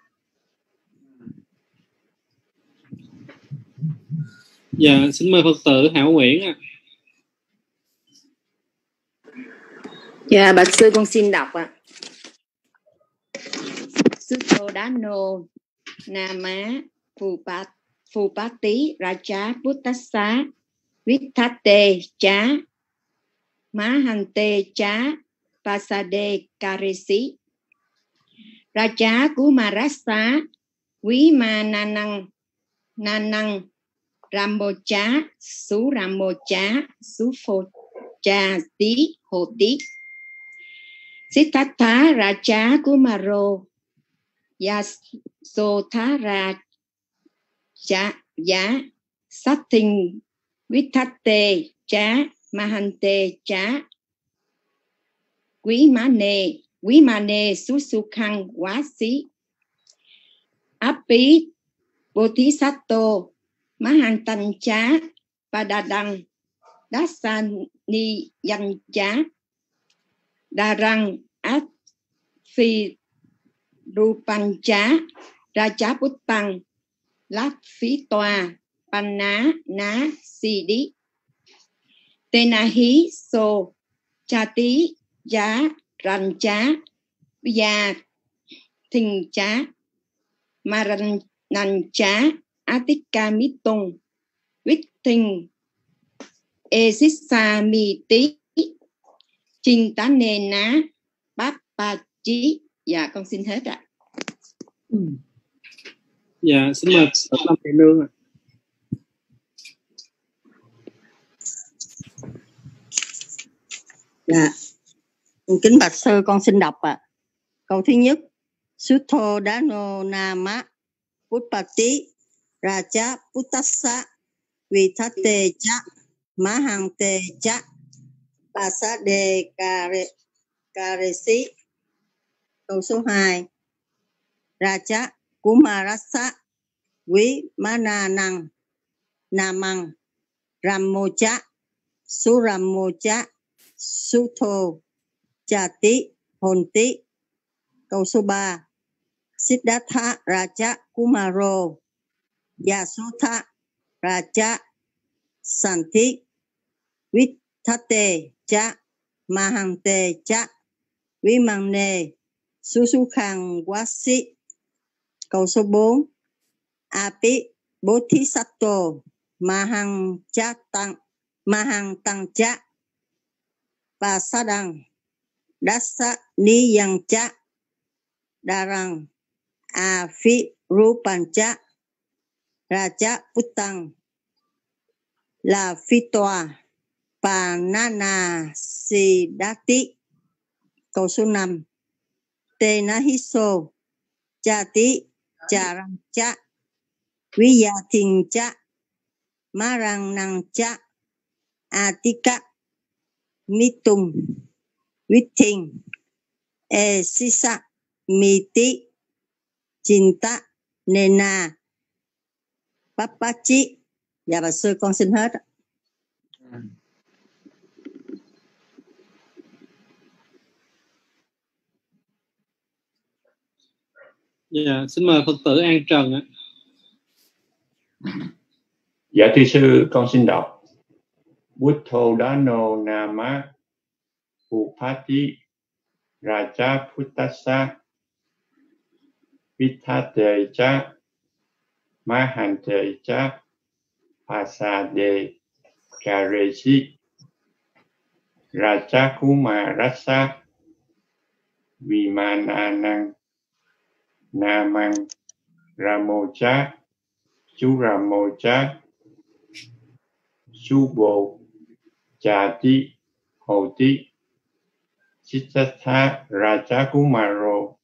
Dạ, xin mời Phật tử Hảo Nguyễn ạ. Dạ, bạch sư con xin đọc ạ. Suttodano Nama Phupati Raja Puttasa Vittate Cha Mahante Cha Pasade Karesi Raja Kumarasa Vimananang Nanang Rambocha Suramocha Sufocha Tí Hồ Tí Siddhartha Raja Kumaro Yasodhara Giá Satin Vittate Cha Mahante Cha Quý Mane Susukhang Wasi Api Bodhisattva Mahantan Cha Padadang Dasani Yan Cha Darang Át Phi Rupancha Rajaputtang Lát Phí Tòa Panná Ná Si Đi Tenahi So Chati Giá Rành Chá Vya Thình Chá Maran Nan Chá Atika Mittung Vít Thình Esissa Mi Tí Chinta Nê Ná Báp Ba Chí. Dạ con xin hết ạ. Dạ xin mời Phật Lâm Thị Nương ạ. Dạ. Kính bạch sư con xin đọc ạ. Câu thứ nhất: Suttodano Nama Phupati Raja Puttasa Vittate Cha Mahante Cha Pasade Karesi. Câu số 2: Raja Kumarasa Vimananang Namang Ramocha Suramocha Sutho Chati Honti. Câu số 3: Siddhartha Raja Kumaro Yasodhara Raja Santi Vittate Cha Mahante Cha Vimane Susukhang Wasi. Câu số 4: Api Bodhisattva Mahang Cha Pasadang Dasa Niyang Cha Darang Afi Rupancha Raja Puttang La Phi Tòa Panana Siddhati. Câu số 5: Tenahiso Chati Charang Cha Viyathing Cha Marang Nang Cha Atika Mitung Vithing Esisa Miti Chinta Nena Papachi. Dạ bà sư con xin hết. Dạ xin mời Phật tử An Trần ạ. Dạ thưa sư con xin đọc. Buddhodano Nama Phupati Raja Puttasa Vittate Cha Mahante Cha Pasade Karesi Raja Kumarasa Vimananang Namang Ramocha Suramocha Subo Chati Hoti Siddhartha Raja Kumaro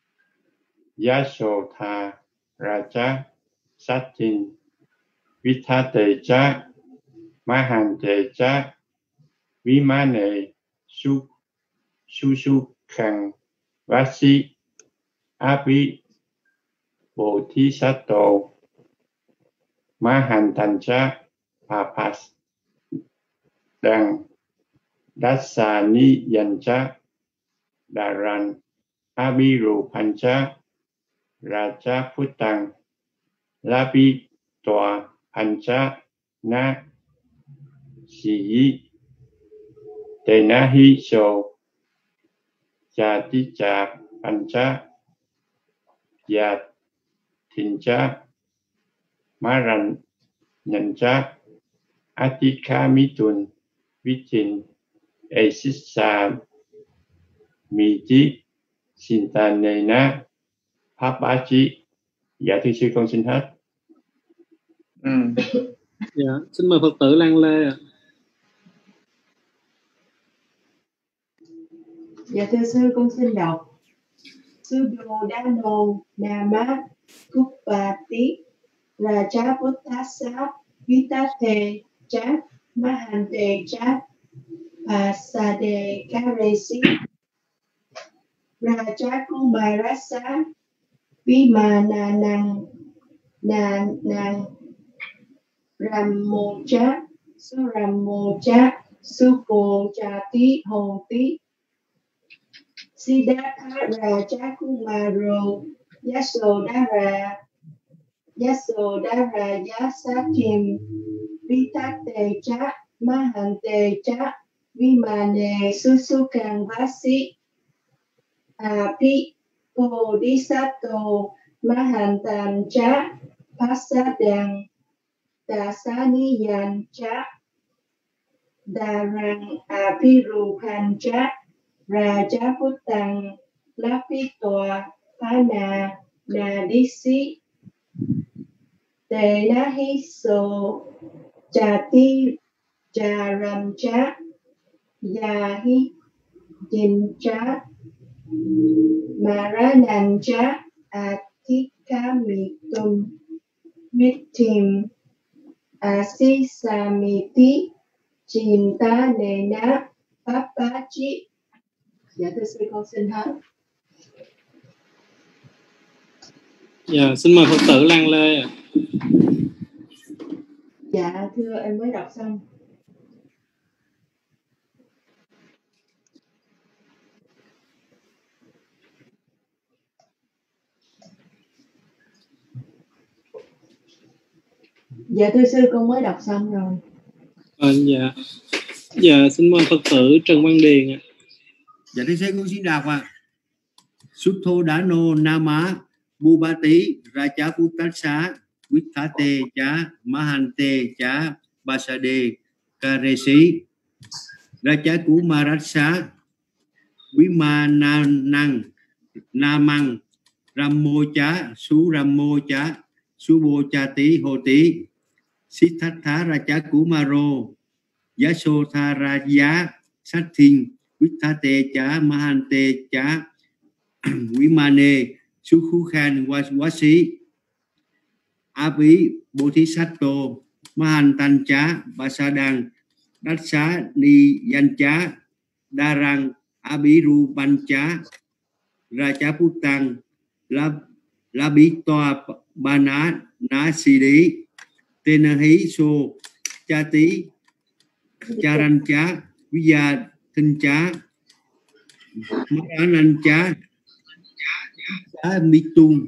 Yasodhara Raja Satin Vittate Cha Mahante Cha Vimane Susukhang Vasi Api Bodhisattva Mahantan Cha Papas Đằng Dasani Yancha Daran Abiru Pancha Raja Puttang Lapi Tòa Pancha Na Sĩ Tenahi So Jati cha pancha Yatincha Maran Nyancha Atikamitun Vitin Esisa Miti Sintanena Papachi. Dạ thưa sư con xin hết. Dạ, xin mời Phật tử Lan Lê ạ. Dạ thưa sư, con xin đọc. Suddhodana Nama Kupati Rajaputasa Vitate Cha Mahante Cha Pasade Karesi Rajakumarasa Vimananang Nanang Ramocha Suramocha Supojati Hoti Siddhartha Rajakumaro Yasodhara Yasakim Vitate Cha Mahante Cha Vimane Susukang Vasi Api Bodhisattva Mahantan Cha Pasadang Dasaniyan Cha Darang Apirupan Cha Rajaputang Lapitwa Pana Nadisi Tenahiso Jati Jaramcha Yahi Jincha Maranancha Atikamitum Mitim Asisamiti Cinta Nena Papachi. Dạ thưa sư con xin hết. Dạ, xin mời Phật tử Lan Lê ạ. Dạ thưa em mới đọc xong. Dạ thưa sư con mới đọc xong rồi. Dạ. Dạ xin mời Phật tử Trần Văn Điền ạ. Dạ thưa sư con xin đọc ạ. Suddhodana Nama Bubati Rajaputasa Vittate Cha Mahante Cha Basade Karesi Rajakumarasa Vimananang Namang Ramocha Suramocha Subojati Hoti Siddhartha Rajakumaro Yasodhara Satin Vittate Cha Mahante Cha Vimane Sukhan Wasi Api Bodhisattva Mahantan Cha Basadang Datsa Ni Yancha Darang Abirupan Cha Rajaputang Labitoa Bana Nasidi Tenahi So Chati Charancha Vya Thincha Maranancha Mitung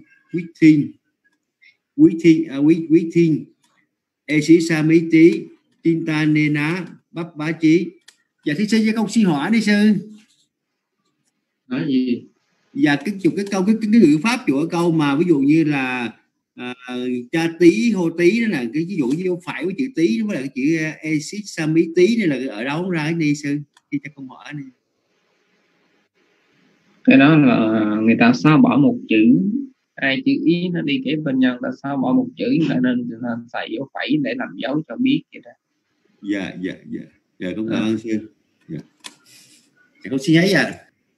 Quý Thiên Esisamiti Tinta Nena Bắp Bá Chí. Dạ thưa sư cho con xin hỏi đi sư. Nói gì? Dạ cái câu cái ngữ pháp của câu mà ví dụ như là cha tí hô tí đó là cái ví dụ như không phải với chữ tí nó là cái chữ Esisamiti này là ở đâu ra cái đi sư? Khi cho con hỏi đi. Cái đó là người ta sao bỏ một chữ, hai chữ ý nó đi kế bên nhau, ta sao bỏ một chữ nên người ta xài dấu phẩy để làm dấu cho biết vậy đó. Dạ con cảm ơn sư. Dạ con xin giấy à.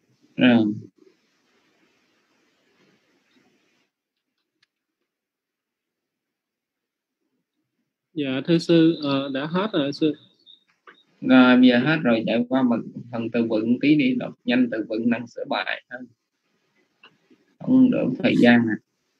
Dạ thưa sư, đã hết rồi sư. Rồi bây giờ hết rồi, chạy qua phần từ vựng tí đi, đọc nhanh từ vựng năng sửa bài hơn, không đỡ thời gian nè.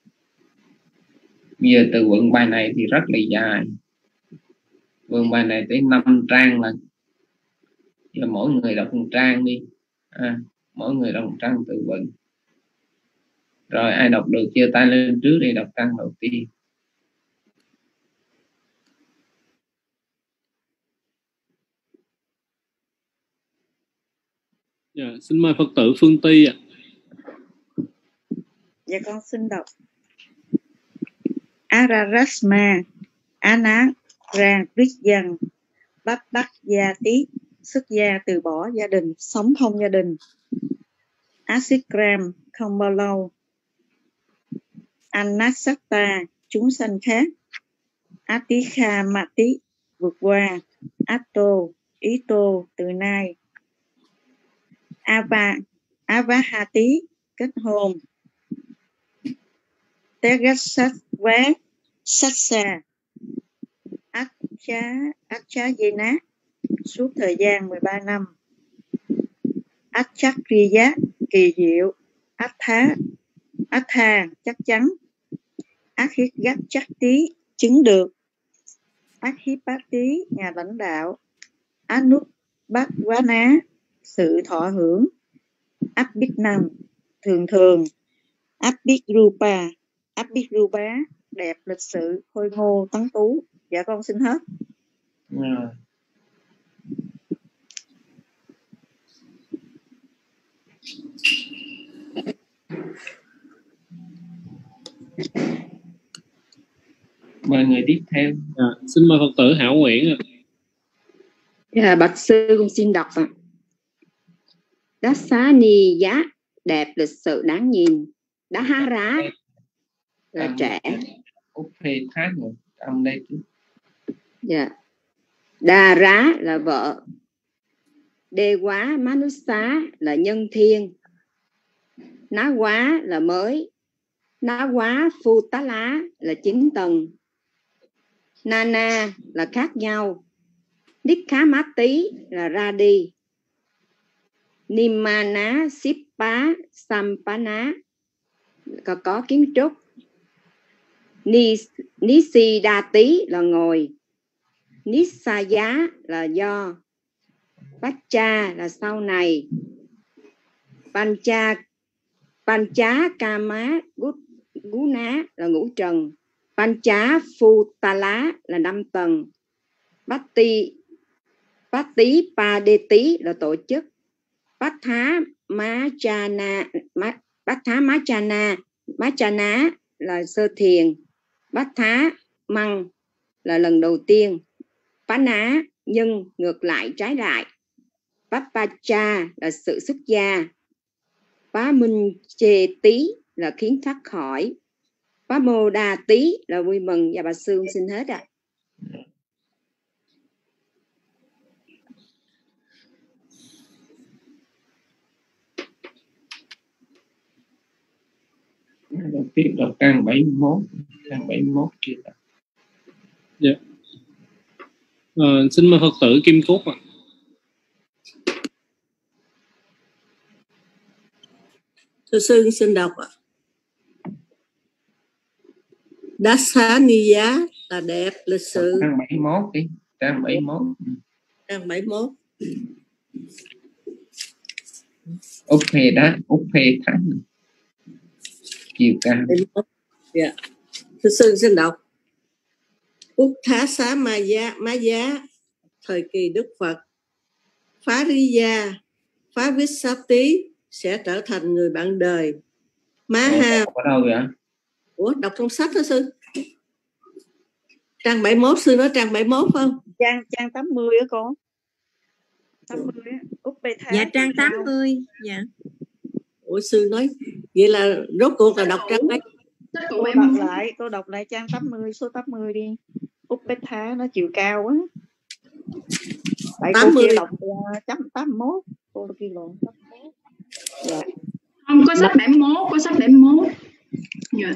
Bây giờ từ vựng bài này thì rất là dài, vựng bài này tới 5 trang là giờ mỗi người đọc một trang đi, mỗi người đọc một trang từ vựng. Rồi ai đọc được chưa tay lên trước đi, đọc trang đầu tiên. Dạ, xin mời Phật tử Phương Ty ạ. Dạ con xin đọc. Ararasma Anaragriyan Bắp Bắc Gia Tí, xuất gia từ bỏ gia đình, sống không gia đình. Asikram, không bao lâu. Anasatta, chúng sanh khác. Atikha Mati, vượt qua. Atto, ý tô, từ nay. Avahati, kết hôn. Tegasatva, Satsa, Achayena, suốt thời gian 13 năm. Achakriya, kỳ diệu. Atha, chắc chắn. Ahigachati, chứng được. Ahipati, nhà lãnh đạo. Anubhadvana, sự thọ hưởng. Abhidnam, thường thường. Abhidrupa, đẹp, lịch sự, khôi ngô, tấn tú. Dạ con xin hết. Mời người tiếp theo. Xin mời Phật tử Hảo Nguyễn ạ. Dạ, bạch sư con xin đọc ạ. Dasani giá, đẹp, lịch sự, đáng nhìn. Dahara là trẻ. Upethá rồi, trong đây chứ. Dạ. Đà rá là vợ. Đê quá Manusa là nhân thiên. Ná quá là mới. Ná quá Phu Tá Lá là 9 tầng. Nana là khác nhau. Nikha Mát Tí là ra đi. Nimana Sippa Sampana có kiến trúc. Nisi Đa Tí là ngồi. Nisaya là do. Pacha là sau này. Pancha Kama Guna là ngũ trần. Pancha Phutala là 5 tầng. Batti Padeti là tổ chức. Patha Machana là sơ thiền. Patha Măng là lần đầu tiên. Pana nhân ngược lại, trái lại. Papacha là sự xuất gia. Pamunche tí là khiến thoát khỏi. Pamoda tí là vui mừng. Và bà Sương xin hết ạ. Đầu tiên đọc trang 71. Trang 71 chưa đọc. Dạ. Xin mời Phật tử Kim Cúc ạ. Thưa sư xin đọc ạ. Dasaniya là đẹp, lịch sự. Trang 71 đi. Trang 71. Trang 71. Upethá chiều cao. Dạ. Thưa sư xin đọc. Uttha xá Maya thời kỳ Đức Phật. Phariya Phávissati sẽ trở thành người bạn đời. Maha ở đâu vậy? Ủa đọc trong sách đó sư. Trang 71 sư nói trang 71 không? Trang 80 á con. 80 á. Dạ trang 80. Dạ. Ủa sư nói vậy là rốt cuộc là đọc trang mấy? Cô đọc lại trang 80, số 80 đi. Upetha nó chiều cao á. Tại 80. cô kia đọc chấm 81. Cô kia lộn 81. Dạ. Không có sách 71, có sách 71. Dạ.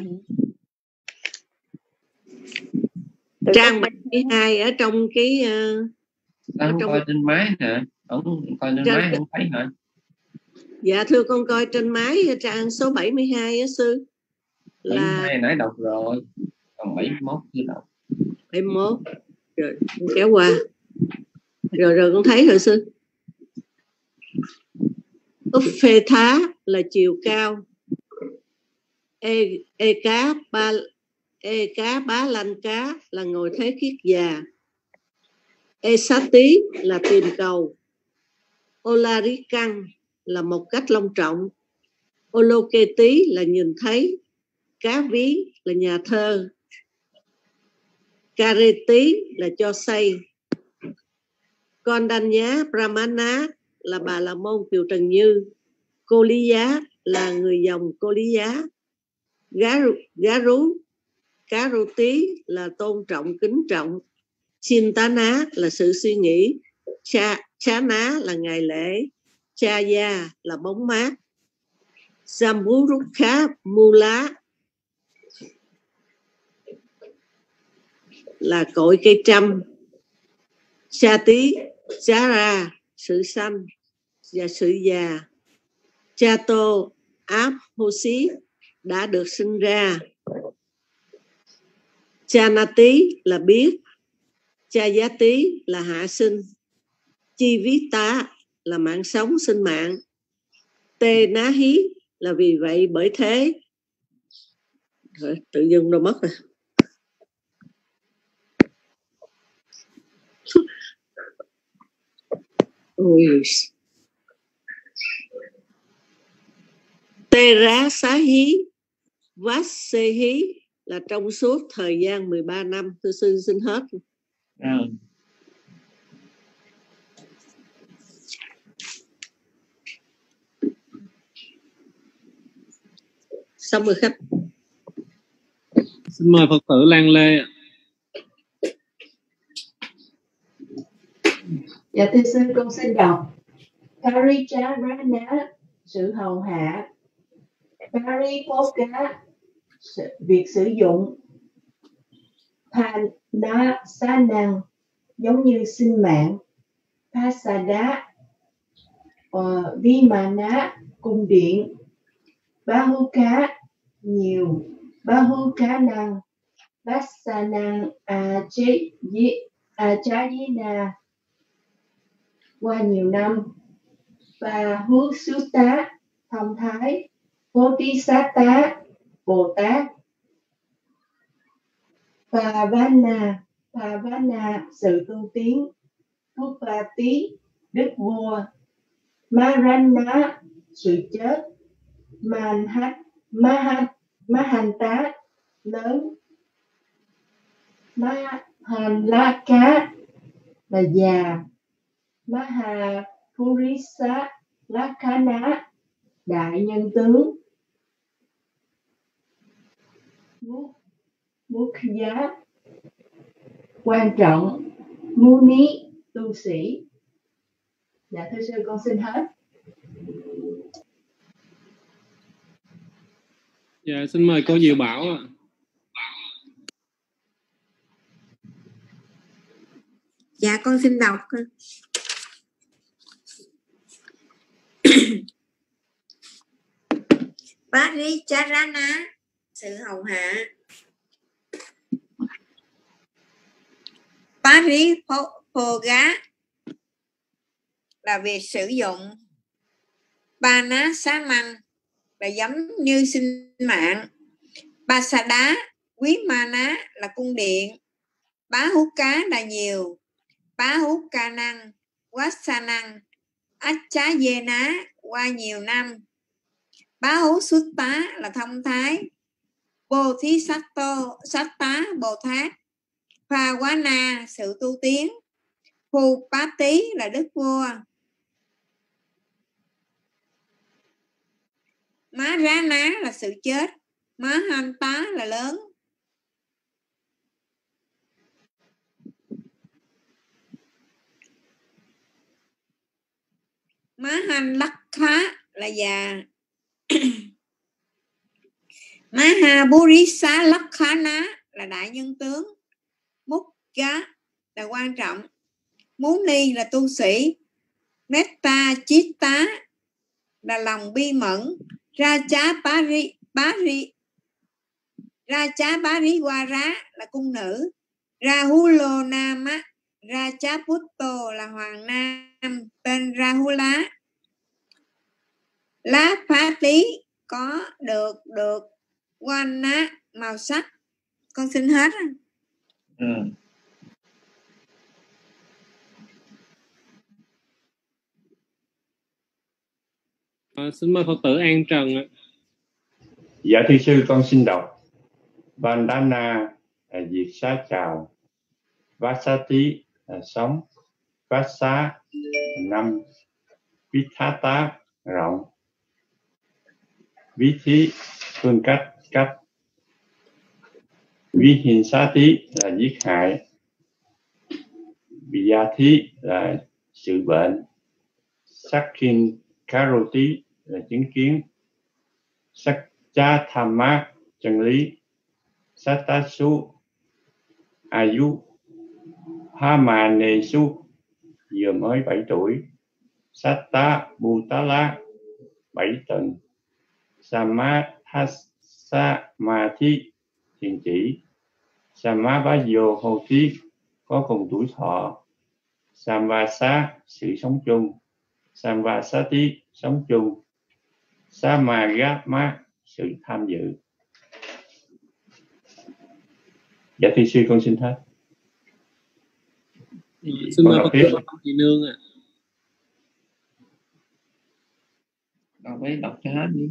Trang 72 ở trong cái Đang coi trên máy hả? Ông coi trên máy không thấy hả? Dạ thưa con coi trên máy trang số 72 á sư. Là 72 nãy đọc rồi. Còn 71 chưa đọc. 71. Rồi con kéo qua. Rồi con thấy rồi sư. Upetha là chiều cao. Cá bá lanh cá là ngồi thế khiết già. Esati là tìm cầu. Olarikang là một cách long trọng. Oloketi là nhìn thấy. Cá ví là nhà thơ. Kareti là cho xây. Con Đanh Nhá Brahmana là bà la môn Kiều Trần Như. Cô Lý Giá là người dòng Cô Lý Giá. Gá rú Cá rô tí là tôn trọng, kính trọng. Chin tá ná là sự suy nghĩ. Chá ná là ngày lễ. Cha gia là bóng mát. Samburukha Mula là cội cây trăm. Cha tí Chá ra sự sanh và sự già. Cha tô áp hô xí đã được sinh ra. Cha na tí là biết. Cha giá tí là hạ sinh. Chi ví tá là mạng sống, sinh mạng. Tê ná hí là vì vậy bởi thế. Rồi, tự dưng đâu mất rồi. Tê rá xá hí vát xê hí là trong suốt thời gian 13 năm. Thưa sư xin hết. Xong rồi khách. Xin mời Phật tử Lan Lê. Dạ thưa sư, con xin đọc. Paricharana, sự hầu hạ. Paripoka, việc sử dụng. Panasanan, giống như sinh mạng. Pasada, Vimana, cung điện. Bahuka, nhiều. Bahukanang, Vasanang, Achayina, qua nhiều năm. Pahusutta, thông thái. Bodhisatta, Bồ Tát. Pavana, sự tu tiến. Upati, đức vua. Marana, sự chết. Mahanta, lớn. Mahalaka là già. Mahapurisa Lakkhana, đại nhân tướng. Mukhya, quan trọng. Muni, tu sĩ. Dạ thưa sư, con xin hết. Dạ xin mời cô Diệu Bảo ạ. Dạ con xin đọc. Paricharana, sự hầu hạ. Paripoga là việc sử dụng. Panasanan là giống như sinh mạng. Pasada, quý mana là cung điện. Bá hú cá là nhiều. Bá hú ca năng, Vasanang, Achayena qua nhiều năm. Bá hú xuất tá là thông thái. Bodhisatta, Bồ Tát. Phawana, sự tu tiến. Phupati là đức vua. Marana là sự chết. Mahanta là lớn. Mahalakha là già. Mahaburisa Lakkhana là đại nhân tướng. Mukha là quan trọng. Muni là tu sĩ. Metta Chitta là lòng bi mẫn. Raja Pariwara là cung nữ. Rahulonama Rajaputto là hoàng nam tên Rahula. Lá phá tí có được Wana màu sắc. Con xin hết. Xin mời Phật tử An Trần ạ. Dạ thưa sư, con xin đọc. Vandana là diệt xá chào, Vasati là sống, Vasa là năm, Vithata rộng, Vithi phương cách, Vihinsati là giết hại, Vyati là sự bệnh, Sakhin Karoti là chứng kiến, Sakcha Thamma chân lý, Satasu Ayu Hamanesu vừa mới 7 tuổi, Satta Bhutala 7 tầng, Samadhi thiền chỉ, Samavayo Hoti có cùng tuổi thọ, Samvasa sự sống chung, Samvasati sống chung, Samagama sự tham dự. Dạ thưa sư, con xin hết. Xin mời Phật tử Lâm Thị Nương ạ. Đọc cho hết đi.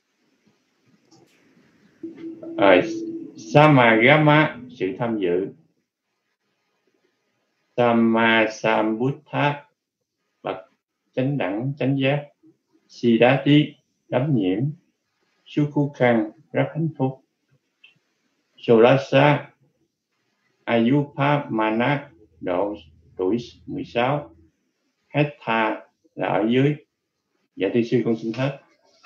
Samagama sự tham dự, Sammasambuddha bậc chánh đẳng chánh giác, Siddhati đắm nhiễm, Sukhukhang rất hạnh phúc, Solasa Ayupamana độ tuổi 16, Hetha là ở dưới. Dạ thưa sư, con xin hết.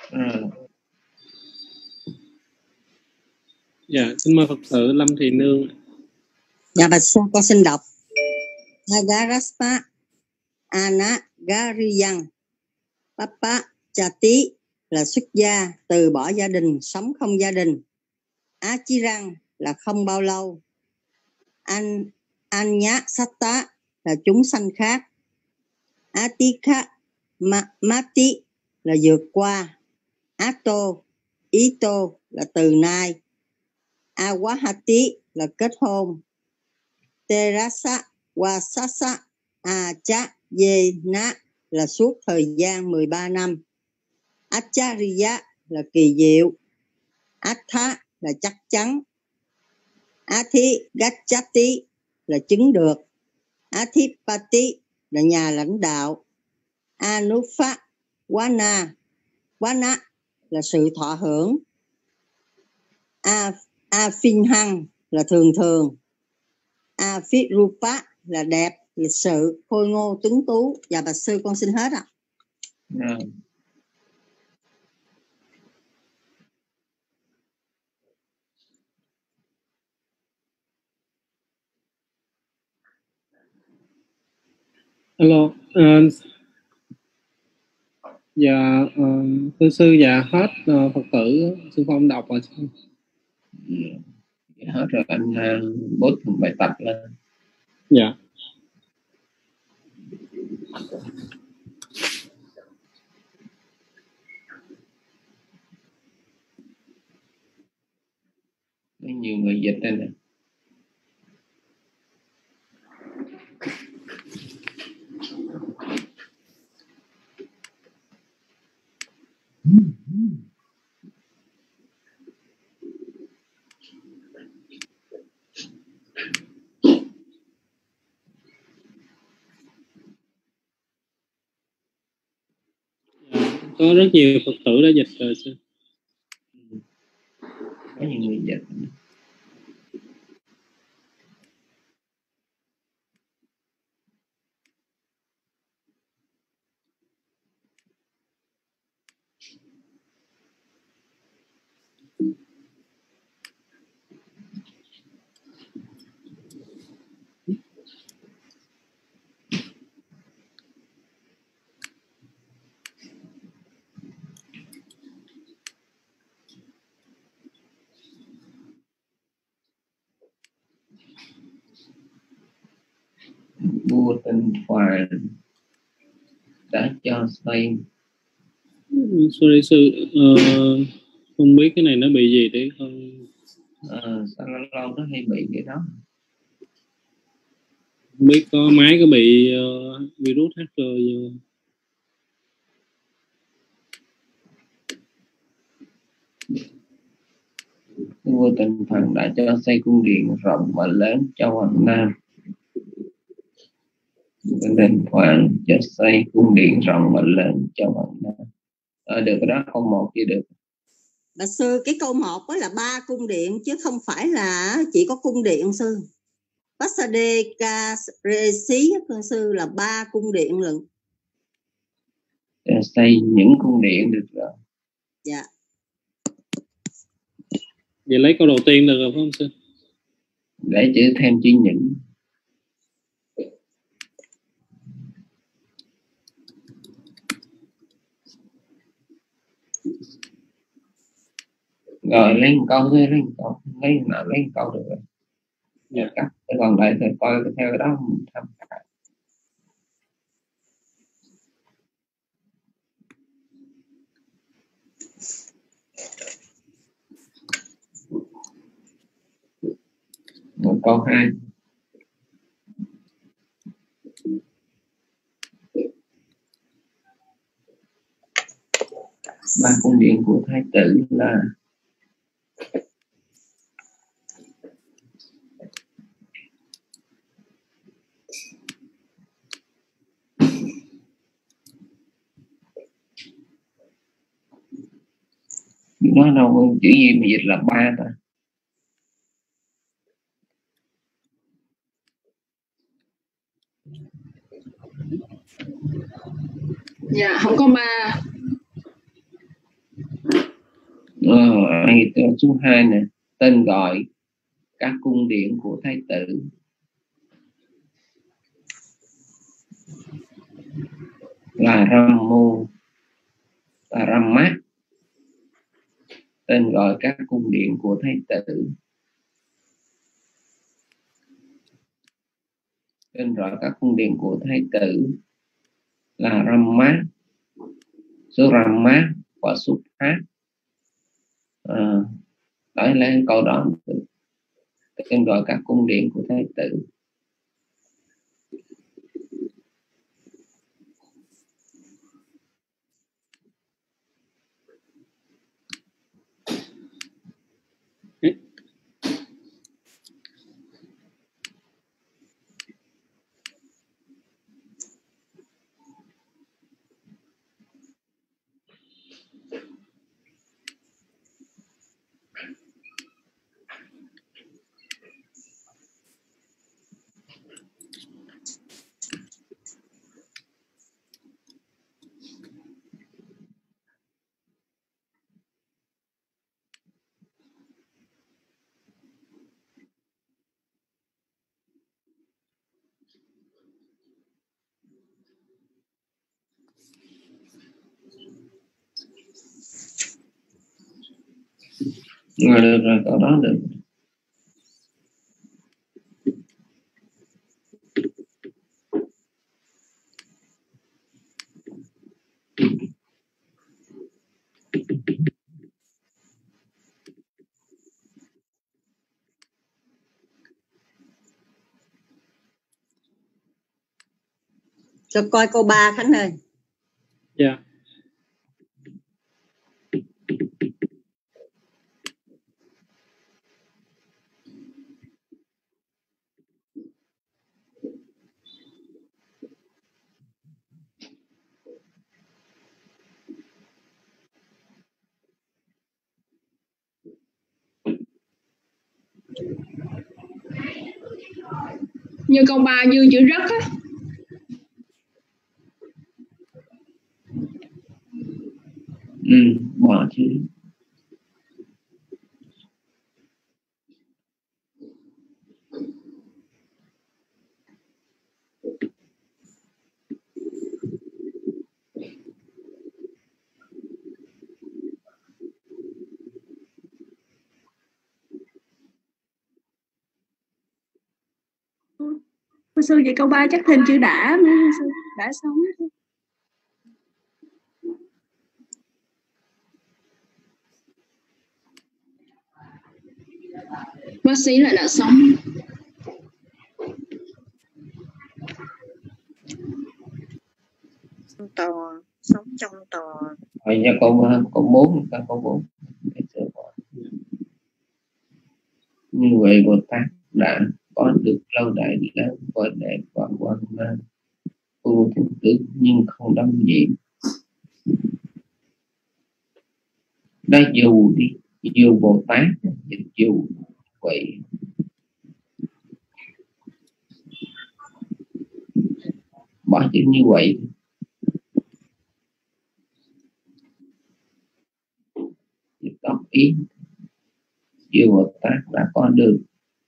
Dạ, xin mời Phật tử Lâm Thị Nương. Dạ bạch sư, con xin đọc. Nagaraspa Anagariyang Papa Chati là xuất gia, từ bỏ gia đình, sống không gia đình. Achirang là không bao lâu. Anya Satta là chúng sanh khác. Atika Mati là vượt qua. Ito là từ nay. Awahati là kết hôn. Terasa Wasasa Acha Yena là suốt thời gian 13 năm. Acharya là kỳ diệu. Atha là chắc chắn. Athi Gachati là chứng được. Athipati là nhà lãnh đạo. Anufa Wana là sự thọ hưởng. Afinhang là thường thường. Afirupa là đẹp, lịch sự, khôi ngô, tuấn tú. Dạ bạch sư, con xin hết ạ. Alo, dạ thưa sư, dạ hết Phật tử sư Phong đọc rồi. Hết rồi, anh post bài tập lên. Dạ. Nhiều người dịch đây nè. Có rất nhiều Phật tử đã dịch rồi sư. Có nhiều người dịch. Vua Tinh Phàn đã cho Spain. Sorry sư, không biết cái này nó bị gì để không. Sao lâu nó hay bị cái đó? Không biết có máy có bị virus hacker gì. vua Tịnh Phạn đã cho xây cung điện rộng và lớn cho Hoàng Nam. Tịnh Phạn cho xây cung điện rộng và lớn cho Hoàng Nam. Được đó, câu 1 chỉ được. Bà sư, cái câu 1 là 3 cung điện chứ không phải là chỉ có cung điện sư. Pasadena Resi thưa sư là 3 cung điện lận. Xây những cung điện được rồi. Dạ. Vậy lấy câu đầu tiên được rồi phải không sư? Để chữ thêm chữ những. Rồi lấy một câu thôi, lấy một câu được rồi. Dạ. Còn lại thì coi theo cái đó mình tham khảo. Một câu 2. Ba cung điện của thái tử là nó đâu chữ gì mà dịch là 3 ta? Dạ không có 3. Số 2 nè, tên gọi các cung điện của thái tử là Ramat. Tên gọi các cung điện của thái tử. Tên gọi các cung điện của thái tử là Ramat, số Ramat và số Hát. Nói lên câu đó. Tên gọi các cung điện của thái tử. Rồi câu đó được. Cho coi câu 3 Khánh ơi. Dạ. Như câu 3 dư chữ rất á. Bỏ chữ. Cô sư vậy câu 3 chắc thêm chữ đã nữa sư. Đã sống. Bác sĩ là đã sống. Tòa, sống trong tòa. Rồi nha câu 4, câu 4. Như vậy Bồ Tát đã có được lâu đài lớn và đẹp và quan mang vô tình tướng nhưng không đắm nhiễm. Đây dù đi, dù Bồ Tát, dù vậy bỏ chữ như vậy. Đọc ý, dù Bồ Tát đã có được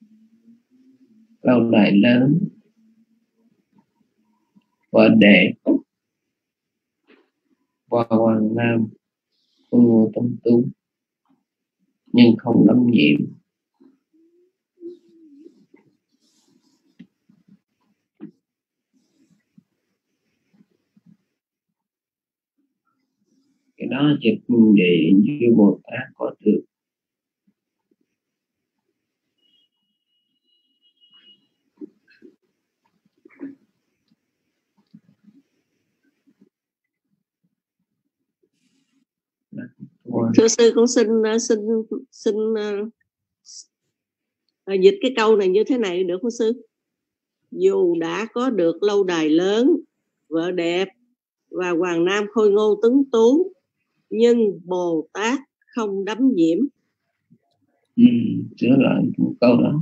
lâu đài lớn và đẹp và hoàng nam vô tâm tú nhưng không đắm nhiễm. Cái đó dịch để như Bồ Tát có được Thưa sư, con xin dịch cái câu này như thế này được không sư? Dù đã có được lâu đài lớn, vợ đẹp và hoàng nam khôi ngô tuấn tú, nhưng Bồ Tát không đắm nhiễm. Sửa lại câu đó.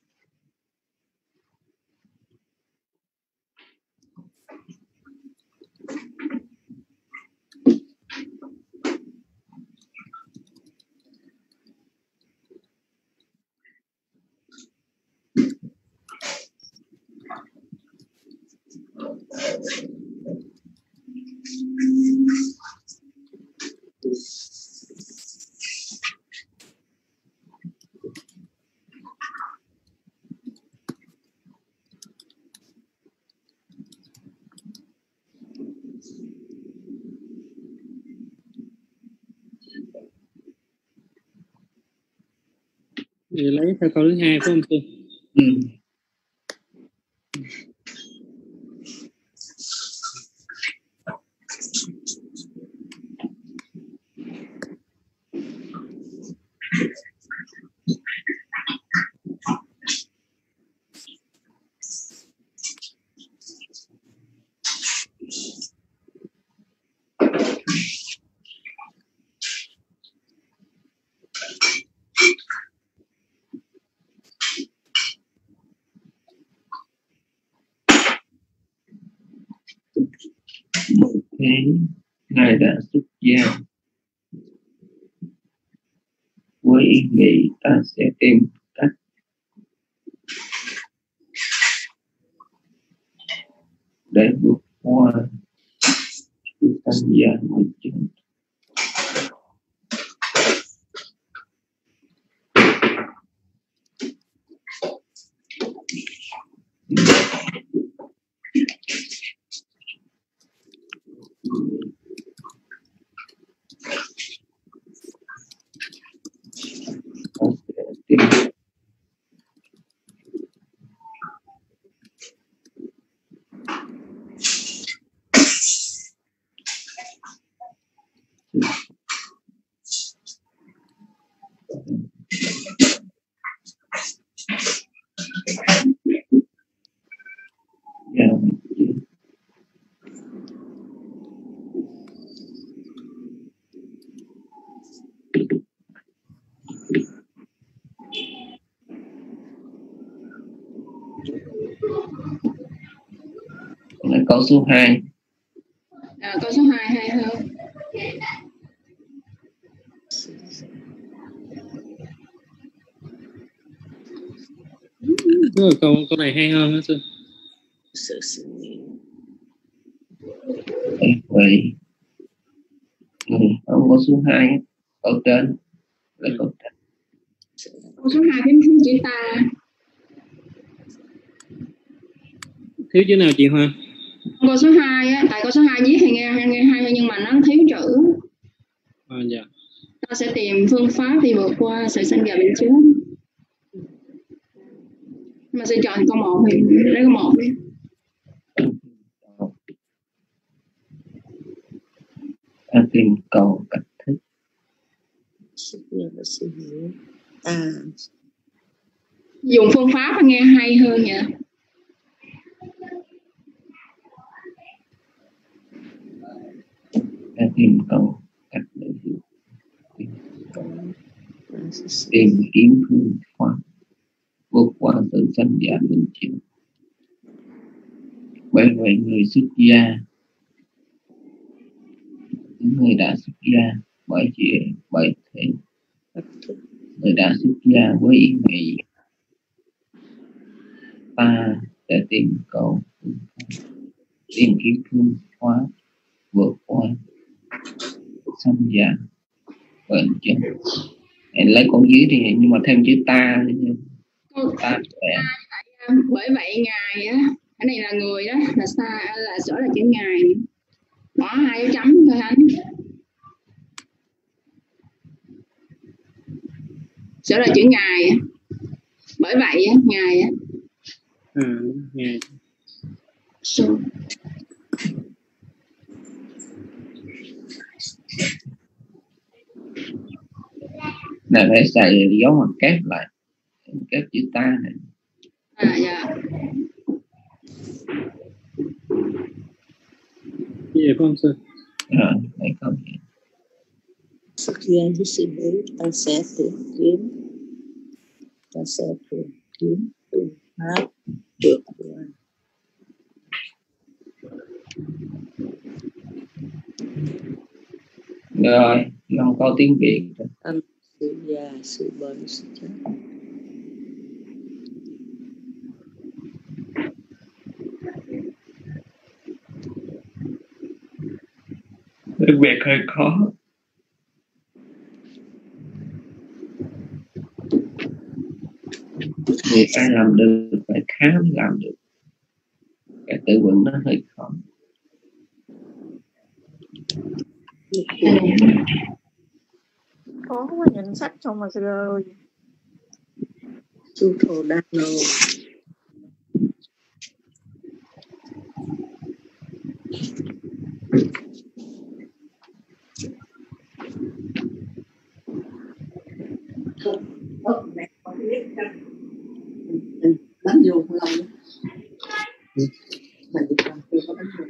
Thì lấy theo câu thứ hai phải không sư? Ngài đã xuất gia với ý nghĩ ta sẽ tìm cách để vượt qua sanh già mới chết. Câu số 2. Câu số 2 hay hơn. Câu này hay hơn đó sư. Vậy không có số 2, câu trên là câu trên. Câu số 2 thiếu chữ ta. Thiếu chữ nào chị Hoa? Câu số 2 á, tại câu số 2 viết thì nghe hay nhưng mà nó thiếu chữ. Dạ. Ta sẽ tìm phương pháp đi vượt qua sự sanh già bệnh chết. Mà sẽ chọn câu 1 thì lấy câu 1 đi. Ta tìm cầu cách thức. Ta Dùng phương pháp nghe hay hơn nha. Ta tìm cầu cách để tìm kiếm phương pháp vượt qua sự sanh giả minh chịu. Bởi vậy người xuất gia, những người đã xuất gia bởi thế người đã xuất gia với ý nghĩ ta sẽ tìm cầu tìm kiếm phương pháp vượt qua sanh già bệnh chết. Lấy con dưới thì nhưng mà thêm chữ ta ta sẽ. Bởi vậy ngài á, cái này là người đó, là xa là sửa là chữ ngài, bỏ 2 dấu chấm thôi anh. Sửa là chữ ngài. Bởi vậy á, ngài á. Ngài. Này phải xài dấu ngoặc kép lại, kép chữ ta này. Dạ. Dạ con sư. Này không. Xuất gia với sự biết ta sẽ tìm kiếm phương pháp vượt qua. Rồi, không có tiếng Việt. Tâm sự già, sự bệnh, sự chết. Việc hơi khó. Người ta làm được phải khá mới làm được. Cái tự vững nó hơi khó. Khó quá, nhìn sách không mà rồi. Su thổ đa nô. Bánh vô không lâu. Mà đi con chưa có bánh vô.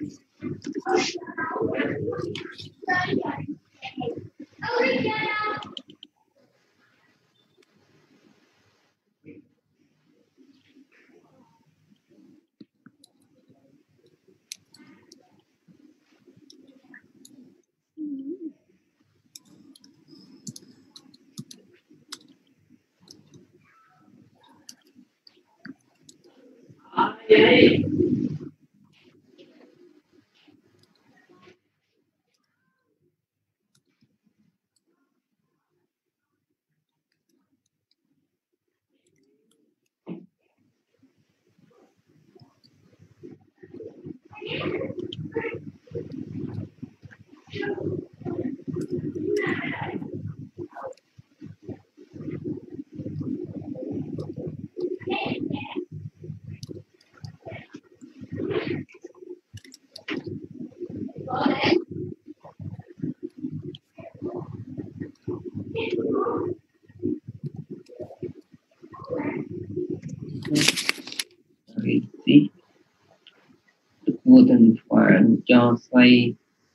Đức vua Tình Phạn cho xây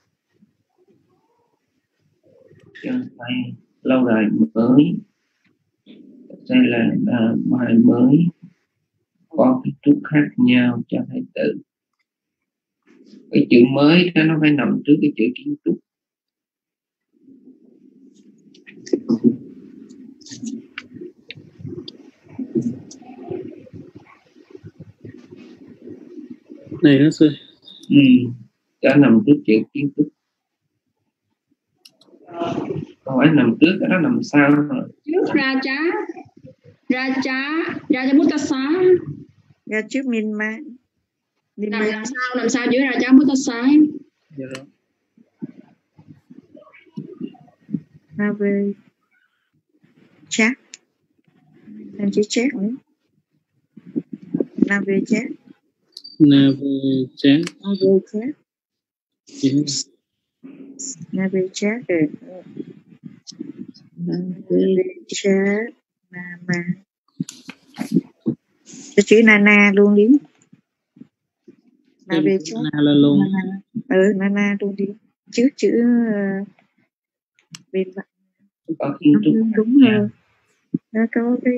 lâu đài mới, xây là bài mới có kiến trúc khác nhau cho thái tử. Cái chữ mới đó nó phải nằm trước cái chữ kiến trúc. Này đó sư. Cho nằm trước chữ kiến trúc. Không phải nằm trước, cái đó nằm sau rồi. Trước Raja Butasa. Ra trước Minma. Nằm sau giữa Raja Butasa. Dạ rồi. Nave chat. Em chỉ chat nữa. Nave chat. Yes. Nave chat rồi. Nave chat. Nama. Cho chữ Nana luôn đi. Nào Em về chứ. Nana lên luôn. Nana luôn đi. Trước chữ bên bạn. Có kiến trúc Đúng rồi. Nó có cái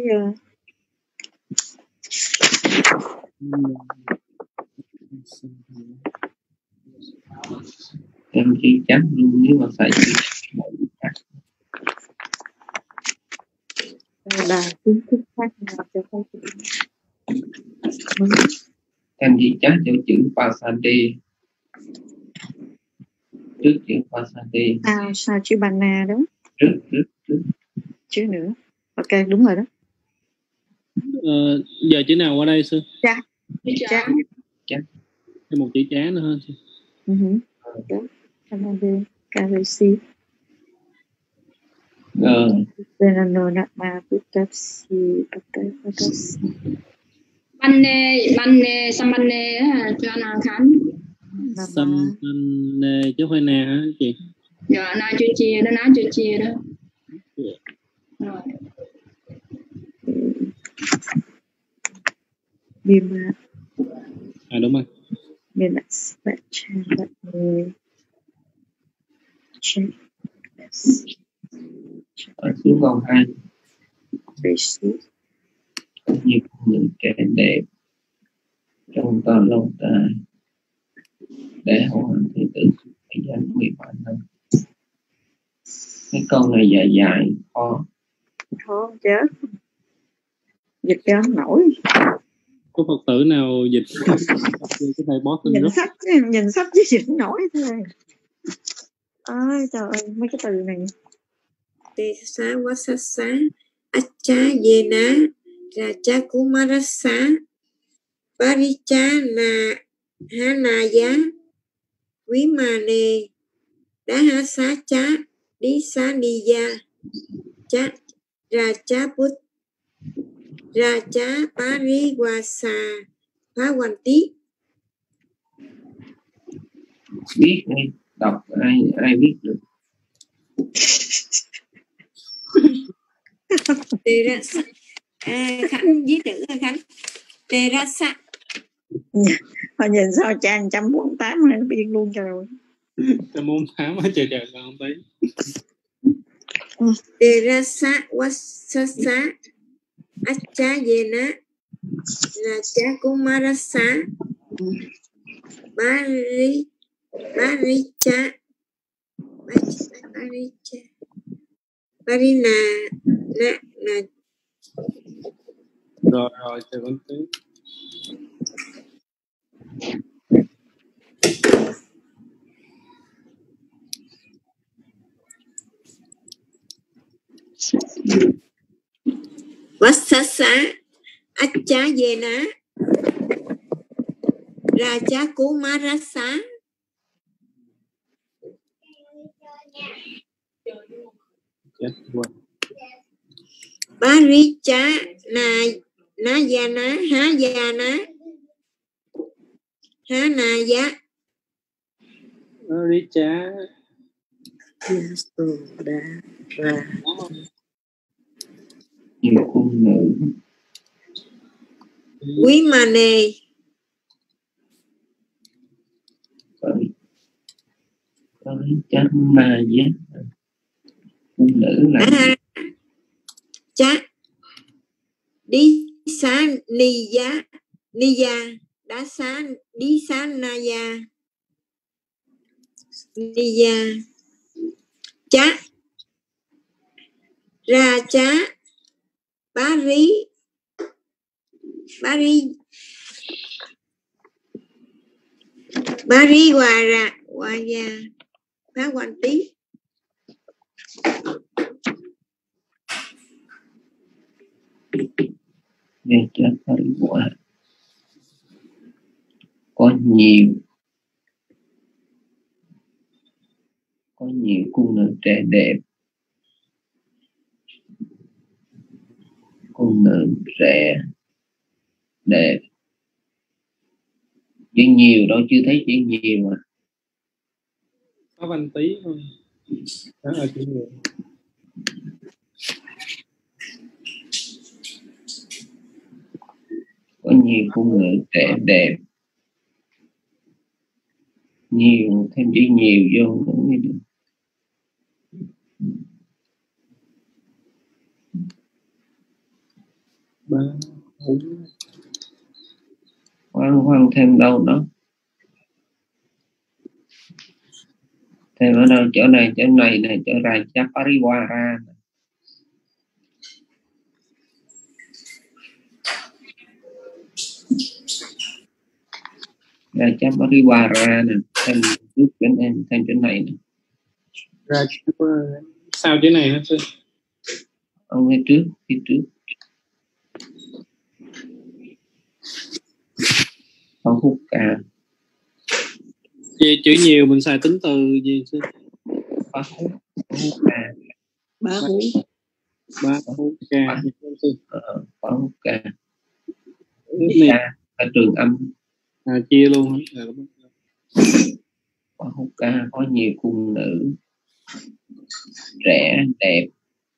em chỉ chắc luôn nếu mà phải là kiến thức khác nào cho các chị. em chỉ chắc cho chữ Pasade trước chữ Pasade. Sao chữ Banna đó? Trước Chữ nữa. Ok, đúng rồi đó. Giờ chữ nào qua đây sư? Chá. Thêm một chữ chá nữa hơn sư. Đó. Canada, Carisi. Banne Sambanne cho anh Khánh. Sambanne chứ không phải nè hả chị? Dạ, na chưa chia đó, ná chưa chia đó. Rồi. Bima. Đúng rồi. Bima ở xuống câu 2. Nhiều những kẻ đẹp trong toàn lâu ta để hậu hành thế tử thời gian 13 năm. Cái câu này dài khó chết, dịch cho không nổi. Có Phật tử nào dịch cái thầy boss nhìn sách chứ dịch không nổi thôi. Ôi trời ơi, mấy cái từ này. Tê xá quá xá xá Acha Yena Raja Kumarasa Paricha Na Hanaya Vimane Dahasa Cha Disaniya Cha Raja Put Raja Pariwasa Bhavanti. biết hay đọc ai biết được. Khánh viết chữ rồi Khánh. Terasa. Họ nhìn sao cha 148 nó biên luôn rồi. 148 á trời con không thấy. Terasa wasasa Achayena Raja Kumarasa Baricha Barina na Rồi chờ con tí. Vasasa Achayena Raja Kumarasa Baricha Nayana Hayana Hanaya Baricha Nhiều cung nữ Vimane Baricha Ma Giá cung nữ là Cha Đi Sa Niya Đã Sa Đi Sa Naya Niya Cha Ra Cha Bari Waya Phá Quan Tí. để cho thời quả có nhiều cung nữ trẻ đẹp, cung nữ trẻ đẹp. Chữ nhiều đâu, chưa thấy chữ nhiều mà. có Văn Tí thôi. Đó là chữ nhiều. Có nhiều cung nữ trẻ đẹp, nhiều thêm chữ nhiều vô nữa mới được. Khoan thêm đâu đó, thêm ở đâu, chỗ này này, chỗ Raja Pariwara. Raja Pariwara nè, thêm trước thêm chỗ này nè. Sao chỗ này hả sư? Ông phía trước. Không hút ca. Về chữ nhiều mình xài tính từ gì sư? Ba hút ca. Ba hút ca. Ba hút ca. Ca ở trường âm. Chia luôn. Ba hút ca có nhiều cung nữ trẻ đẹp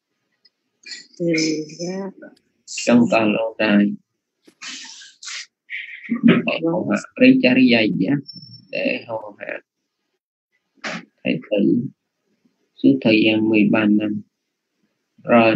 trong toàn lô đài. Hầu hạ Richariya để hầu hạ thầy tử suốt thời gian 13 năm. Rồi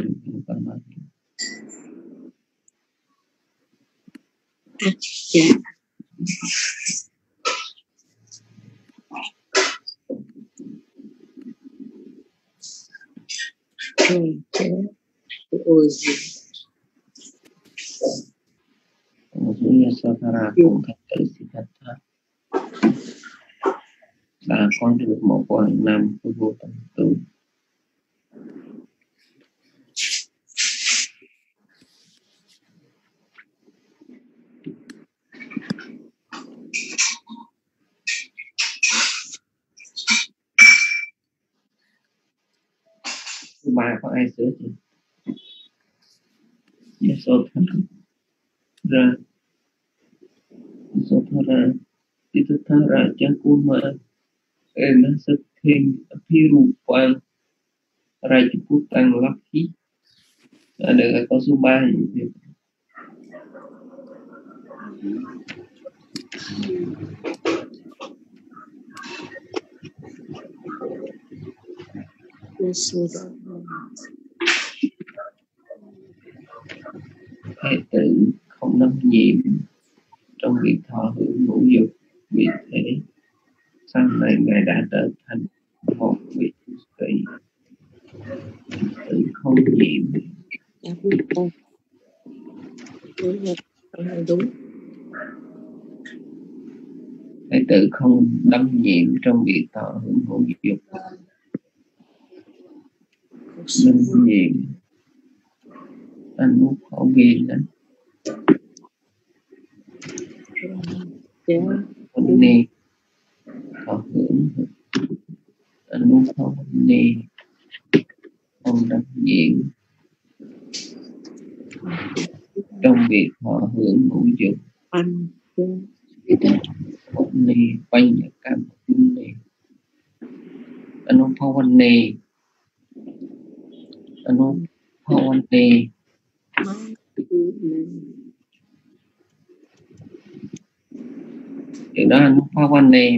Yasodhara cũng thầy tử Siddhartha đã có được một quãng năm của vô tận tu. Thứ ba có ai sửa chưa? Yasodhara Siddhartha Jakuma Enasathen Aphirupa Rajaputang Lakhi. Được câu số 3 gì? Thầy tử không đắm nhiễm trong việc thọ hưởng ngũ dục, vì thế sau này ngài đã trở thành một vị tu sĩ tự không nhiễm. Thầy tự không đắm nhiễm trong việc thọ hưởng ngũ dục, đắm nhiễm anh muốn khổ ghiền đó. Nè thọ hưởng anh muốn khổ nè không đắm nhiễm trong việc thọ hưởng ngũ dục. Nè quanh nhật cảm nè anh muốn khổ nè anh muốn khổ nè điều đó anh khoa quan nè.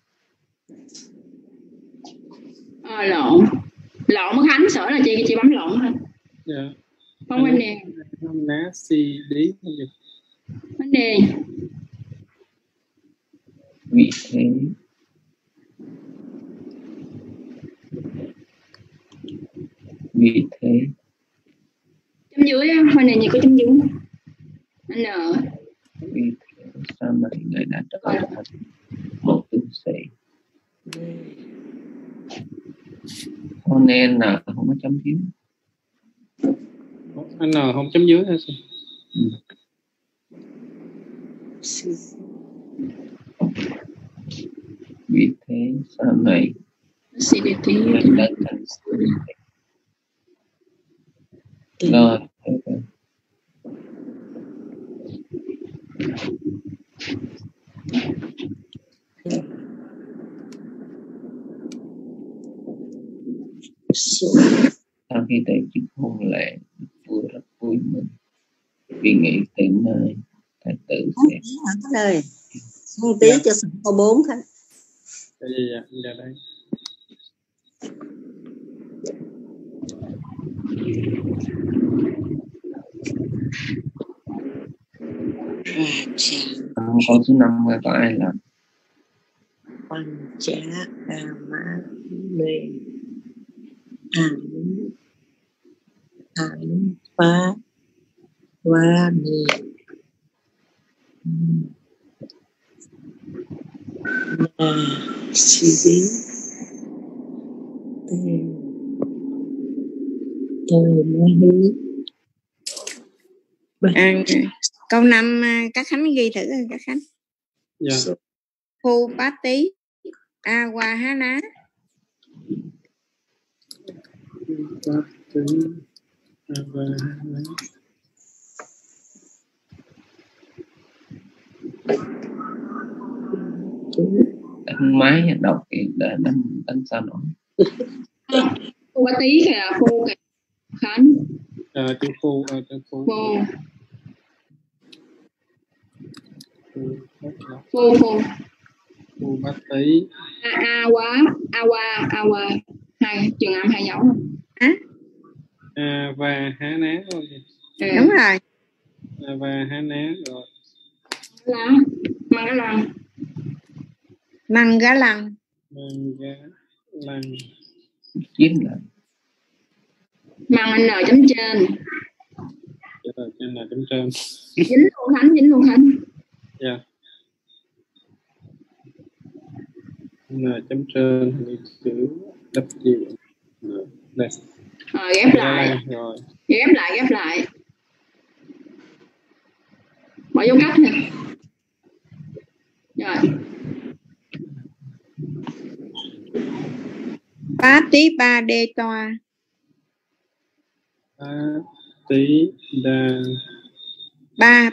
Lộn mất Khánh sửa là chị bấm lộn thôi. Dạ. Không anh nè. Ná si lý Anh nè. Vì thế Chấm dưới á, hồi này gì có chấm dưới. Anh nợ. Vì thế sau này ngài đã trở thành một tu sĩ. Con nên là không có chấm dưới. Anh nào không chấm dưới hả sư? Vì thế sau này ngài đã thành tu sĩ. Rồi sau khi tổ chức hôn lễ, rất vui mừng vì nghĩ từ nay thầy tử Lời một tí cho có 4 thôi. Dạ đây. Câu số 5 có ai làm? Pancha Kama Mê Hạnh Phá Hoa Nì Na Si Bí Tê Ma Hí. Câu 5 các Khánh ghi thử rồi các Khánh. Dạ. Phu Bá Tí Awa Há Ná. Đánh máy đọc thì để đánh sao nổi. Phu Bá Tí kìa, Phu kìa Khánh. Chữ Phu. Phu Bá Tí. Awa hai trường âm hai dấu. Và Há Ná thôi. Đúng rồi. Và Há Ná rồi. Măng gá lăng. Chín là Măng N chấm trên. Chấm trên. Dính luôn Khánh. Dạ. N chấm trên thì chữ W. Đây. Ghép lại. Rồi. Ghép lại. Bỏ dấu cách nè. Rồi. Bá Tí Ba Đê Toa. Bá Tí Đa. Ba.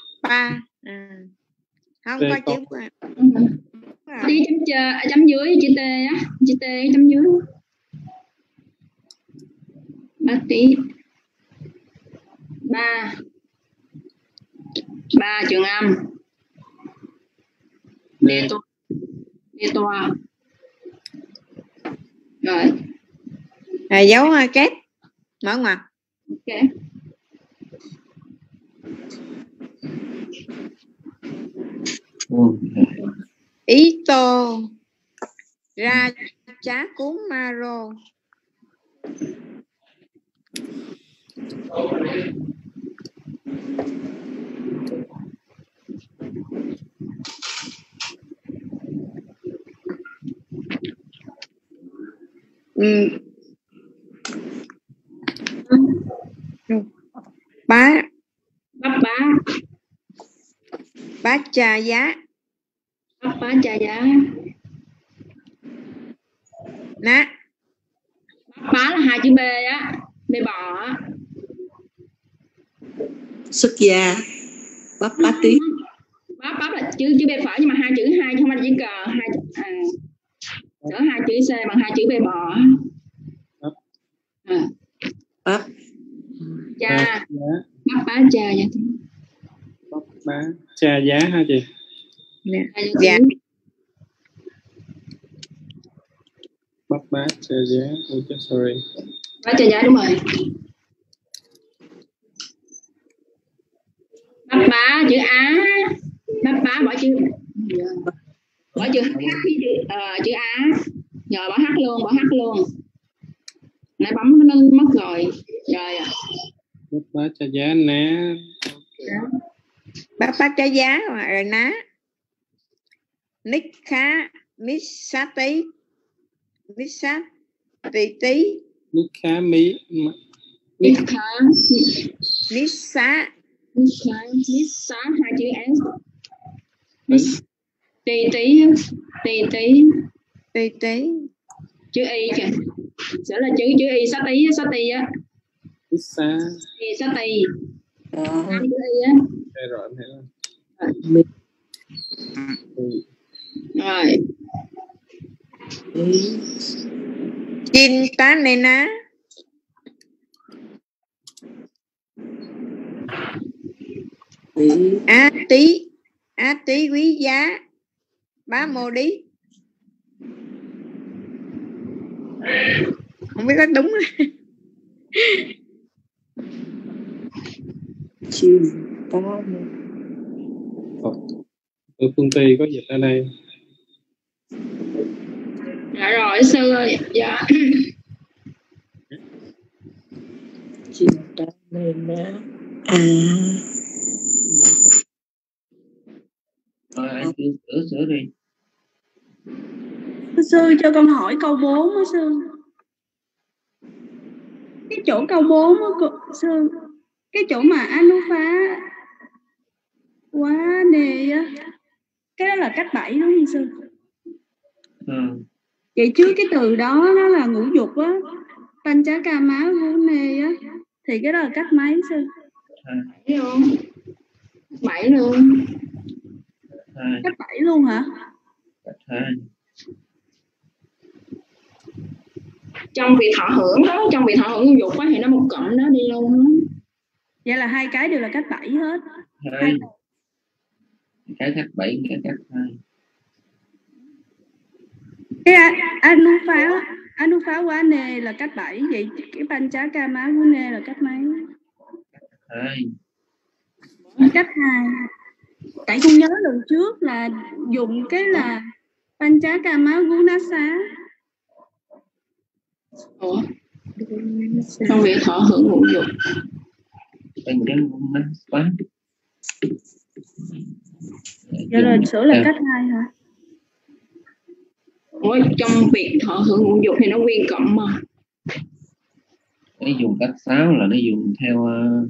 Không có chữ Tí chấm dưới chữ T á, chữ T chấm dưới. Bá Tí ba trường âm. Đê toa. Rồi. Dấu kép mở ngoặc. Ok. Ý tô ra chá cún ma rô. Bá Cha Giá. Bá Cha Giá. Ná. Bá là 2 chữ B á, B bò á. Xuất gia. Bá Tí. Bá là chữ B phở nhưng mà 2 chữ 2 không phải là chữ cờ, đỡ 2 chữ C bằng 2 chữ B bò. Bá Cha. Bá Cha Giá. Bá Cha Giá hả chị? Dạ. Bá Cha Giá. Sorry. Bá Cha Giá đúng rồi. Bá chữ Á. Bá bỏ chữ H với chữ Á. Rồi bỏ H luôn. Nãy bấm nó mất rồi. Rồi. Bá Cha Giá Ná. Bá Cha Giá rồi Ná. Ních khá mít xá tí. Mít xá tí tí. Ních khá mít. Mít khá. Mít xá. Mít xá 2 chữ S. Tí. Chữ Y kìa. Sẽ là chữ Y xá tí á. Mít xá. Xá tí. Chữ Y á. Đây rồi em thấy rồi. Rồi. Chin tá nê ná. Á tí. Á trí quý giá, bá mô đí. Không biết có đúng. Phương Tây có dịch ở đây. Dạ rồi sư ơi. Dạ. Rồi anh sửa đi. Sư cho con hỏi câu 4 đó sư. Cái chỗ câu 4 đó, sư, cái chỗ mà Anuphá quá đề á, cái đó là cách 7 đúng không sư? Vậy trước cái từ đó nó là ngũ dục á, Panchakama Gune á, thì cái đó là cách mấy sư? 7 luôn. 7 luôn. Cách 7 luôn hả? Cách 2. Trong việc thọ hưởng đó, trong việc thọ hưởng ngũ dục á thì nó một cộng nó đi luôn đó. Vậy là hai cái đều là cách 7 hết. Hai. Cái cách 7, cái cách 2. Cái Anuphá quá nề là cách 7, vậy cái Panchakama Gune là cách mấy? 2. Cách 2. Tại con nhớ lần trước là dùng cái là Panchakama Gunasa. Ủa? Trong việc thọ hưởng ngũ dục. Panchakama. Dạ rồi sửa là cách 2 hả? Ủa, trong việc thọ hưởng ngũ dục thì nó nguyên cộng mà. Nó dùng cách 6 là nó dùng theo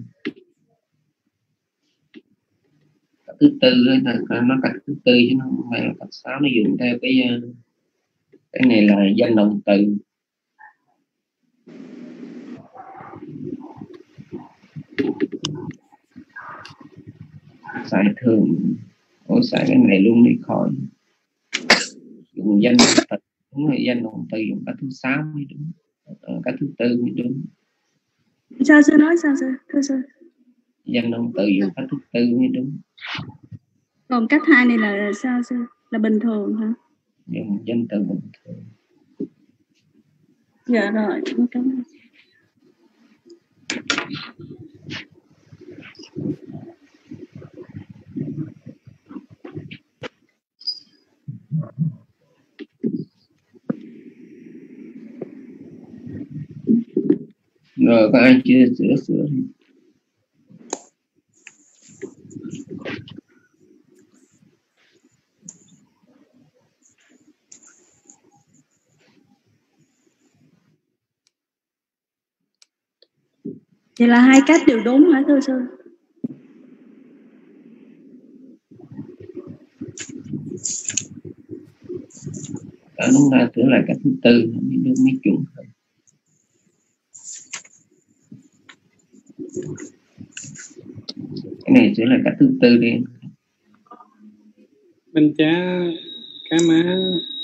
cách thứ tư ấy, nó cách thứ tư chứ nó không phải là cách 6. Nó dùng theo cái này là danh động từ. Xài thường, xài cái này luôn đi khỏi. Dùng danh động từ, đúng rồi, danh động từ dùng cách thứ 6 mới đúng, cách thứ tư mới đúng. Sao sư nói sao sư? Thưa sư. Danh động từ dùng cách thứ tư mới đúng. Còn cách 2 này là sao sư? Là bình thường hả? Dùng danh từ bình thường. Dạ rồi, cảm ơn. Rồi có ai chưa sửa đi. Vậy là hai cách đều đúng hả thưa sư? Đúng ra sửa lại cách thứ tư mới đúng, mới chuẩn. Cái này sửa lại cách thứ tư đi. Bên cá má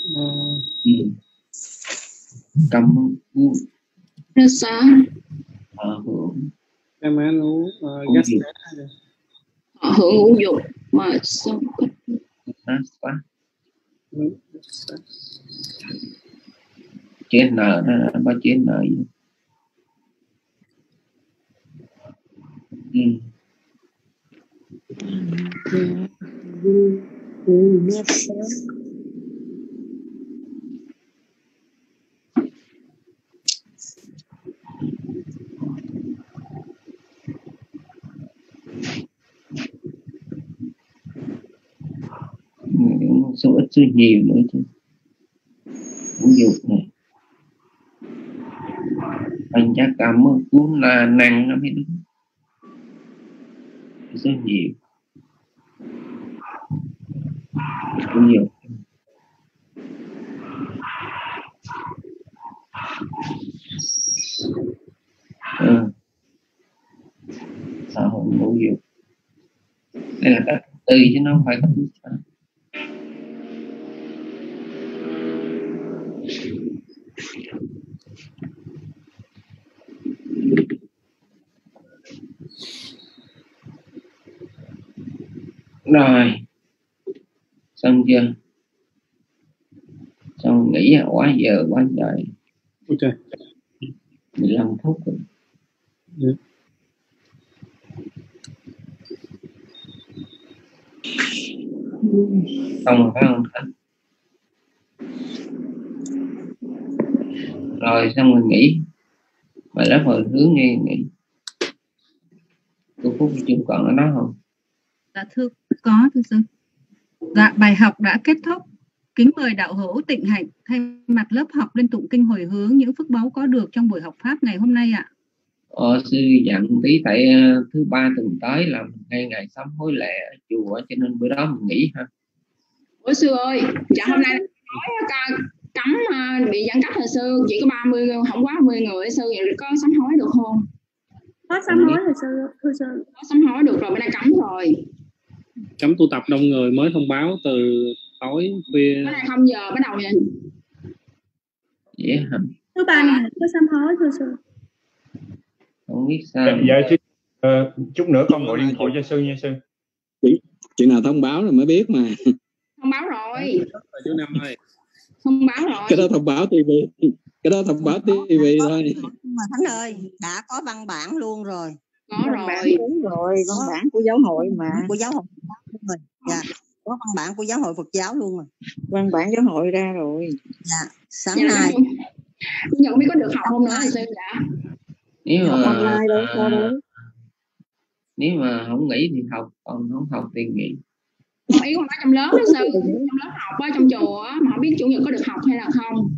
cầm Nó sao? Hưởng cá má nú gas họ hưởng ngũ dục mà sao? Chữ N đó là có chữ N gì? Số ít số nhiều nữa chứ. Ngũ dục này anh chắc cảm cuốn là năng nó mới đúng. Số nhiều ngũ dục. Xã hội ngũ dục. Đây là cách tư chứ nó không phải cách thứ 6. Rồi Xong chưa? Xong nghỉ quá giờ quá trời. Ok. 15 phút rồi. Yeah. Xong rồi phải không? Rồi xong rồi nghỉ. Bài lớp hồi hướng nghe nghỉ. Cô Phúc chưa còn ở đó không? Dạ thưa sư. Dạ bài học đã kết thúc. Kính mời đạo hữu Tịnh Hạnh thay mặt lớp học lên tụng kinh hồi hướng những phước báu có được trong buổi học pháp ngày hôm nay ạ. Sư dặn tí tại thứ ba tuần tới là ngay ngày sám hối lễ ở chùa, cho nên bữa đó mình nghỉ ha. Ủa sư ơi, dạ hôm nay nói cấm bị giãn cách rồi sư, chỉ có 30, không quá 10 người sư, vậy có sám hối được không? Có sám hối rồi thưa sư. Có sám hối được rồi, bữa nay cấm rồi. Cấm tụ tập đông người mới thông báo từ tối khuya. Bữa nay 0 giờ bắt đầu vậy. Vậy hả? Thứ ba này có sám hối thưa sư. Không biết sao. Dạ sư, chút nữa con gọi điện thoại cho sư nha sư. Chuyện nào thông báo rồi mới biết mà. Thông báo rồi. Chú Năm ơi. Thông báo rồi. Cái đó thông báo TV. Cái đó thông báo TV thôi. Mà Thánh ơi, đã có văn bản luôn rồi. Có văn rồi. bản đúng rồi, văn bản của giáo hội mà. Của giáo hội rồi. Dạ, có văn bản của giáo hội Phật giáo luôn rồi. Văn bản giáo hội ra rồi. Dạ, sáng Dạ, nay. giờ không biết có được học không nữa sư dạ. Nếu Học mà online đâu, sao đâu. nếu mà không nghỉ thì học, còn không học thì nghỉ. Ý con nói trong lớp đó sư, trong lớp học á, trong chùa á, mà không biết chủ nhật có được học hay là không.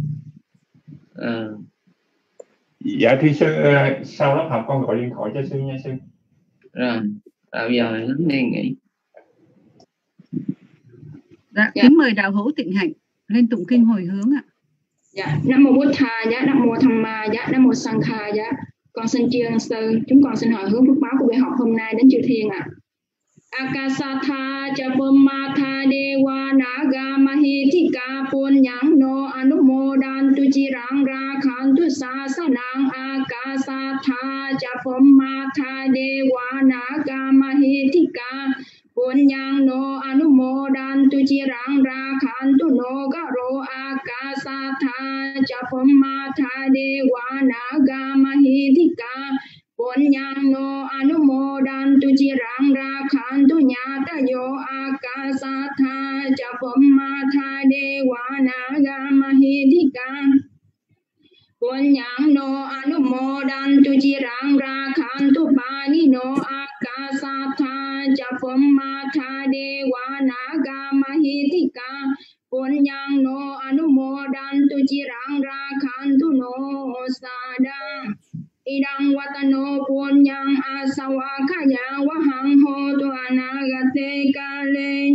Dạ thưa sư, sau lớp học con gọi điện thoại cho sư nha sư. Rồi, bây giờ lắng nghe nghỉ. Dạ, kính mời đạo hữu Tịnh Hạnh lên tụng kinh hồi hướng ạ. Dạ, Nam mô Bụt Thà, dạ, Nam mô Tham Ma, dạ, Nam mô Sang Kha, dạ. Con xin tri ân sư, chúng con xin hồi hướng phước báo của buổi học hôm nay đến chư thiên ạ. Akasatha Chapumatha Dewa Naga Mahithika Punyang No Anumodantu Chirang Rakhantu Sasanang Akasatha Chapumatha Dewa Naga Mahithika Punyang No Anumodantu Chirang Rakhantu No Garo Akasatha Chapumatha Dewa Naga Mahithika Punyang no anumodantu chirang rakhantu nyata yo akasatha chapumatha dewa naga mahithika. Punyang no anumodantu chirang rakhantu pani no akasatha chapumatha dewa naga mahithika. Punyang no anumodantu chirang rakhantu no sadang. Idang watano punyang asawakaya wahang ho tu anagate kale.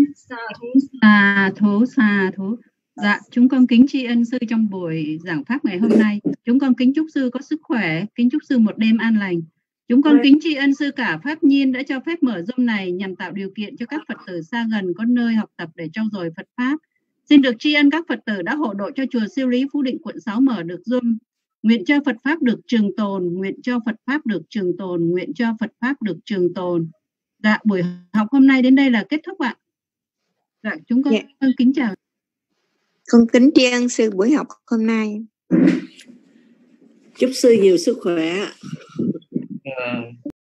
Sa thú. Dạ, chúng con kính tri ân sư trong buổi giảng pháp ngày hôm nay. Chúng con kính chúc sư có sức khỏe, kính chúc sư một đêm an lành. Chúng con kính tri ân sư cả Pháp Nhiên đã cho phép mở Zoom này nhằm tạo điều kiện cho các Phật tử xa gần có nơi học tập để trau dồi Phật Pháp. Xin được tri ân các Phật tử đã hộ độ cho chùa Siêu Lý Phú Định quận 6 mở được Zoom. Nguyện cho Phật Pháp được trường tồn, nguyện cho Phật Pháp được trường tồn, nguyện cho Phật Pháp được trường tồn. Dạ, buổi học hôm nay đến đây là kết thúc ạ. Dạ, chúng con kính chào. Con kính tri ân sư buổi học hôm nay. Chúc sư nhiều sức khỏe.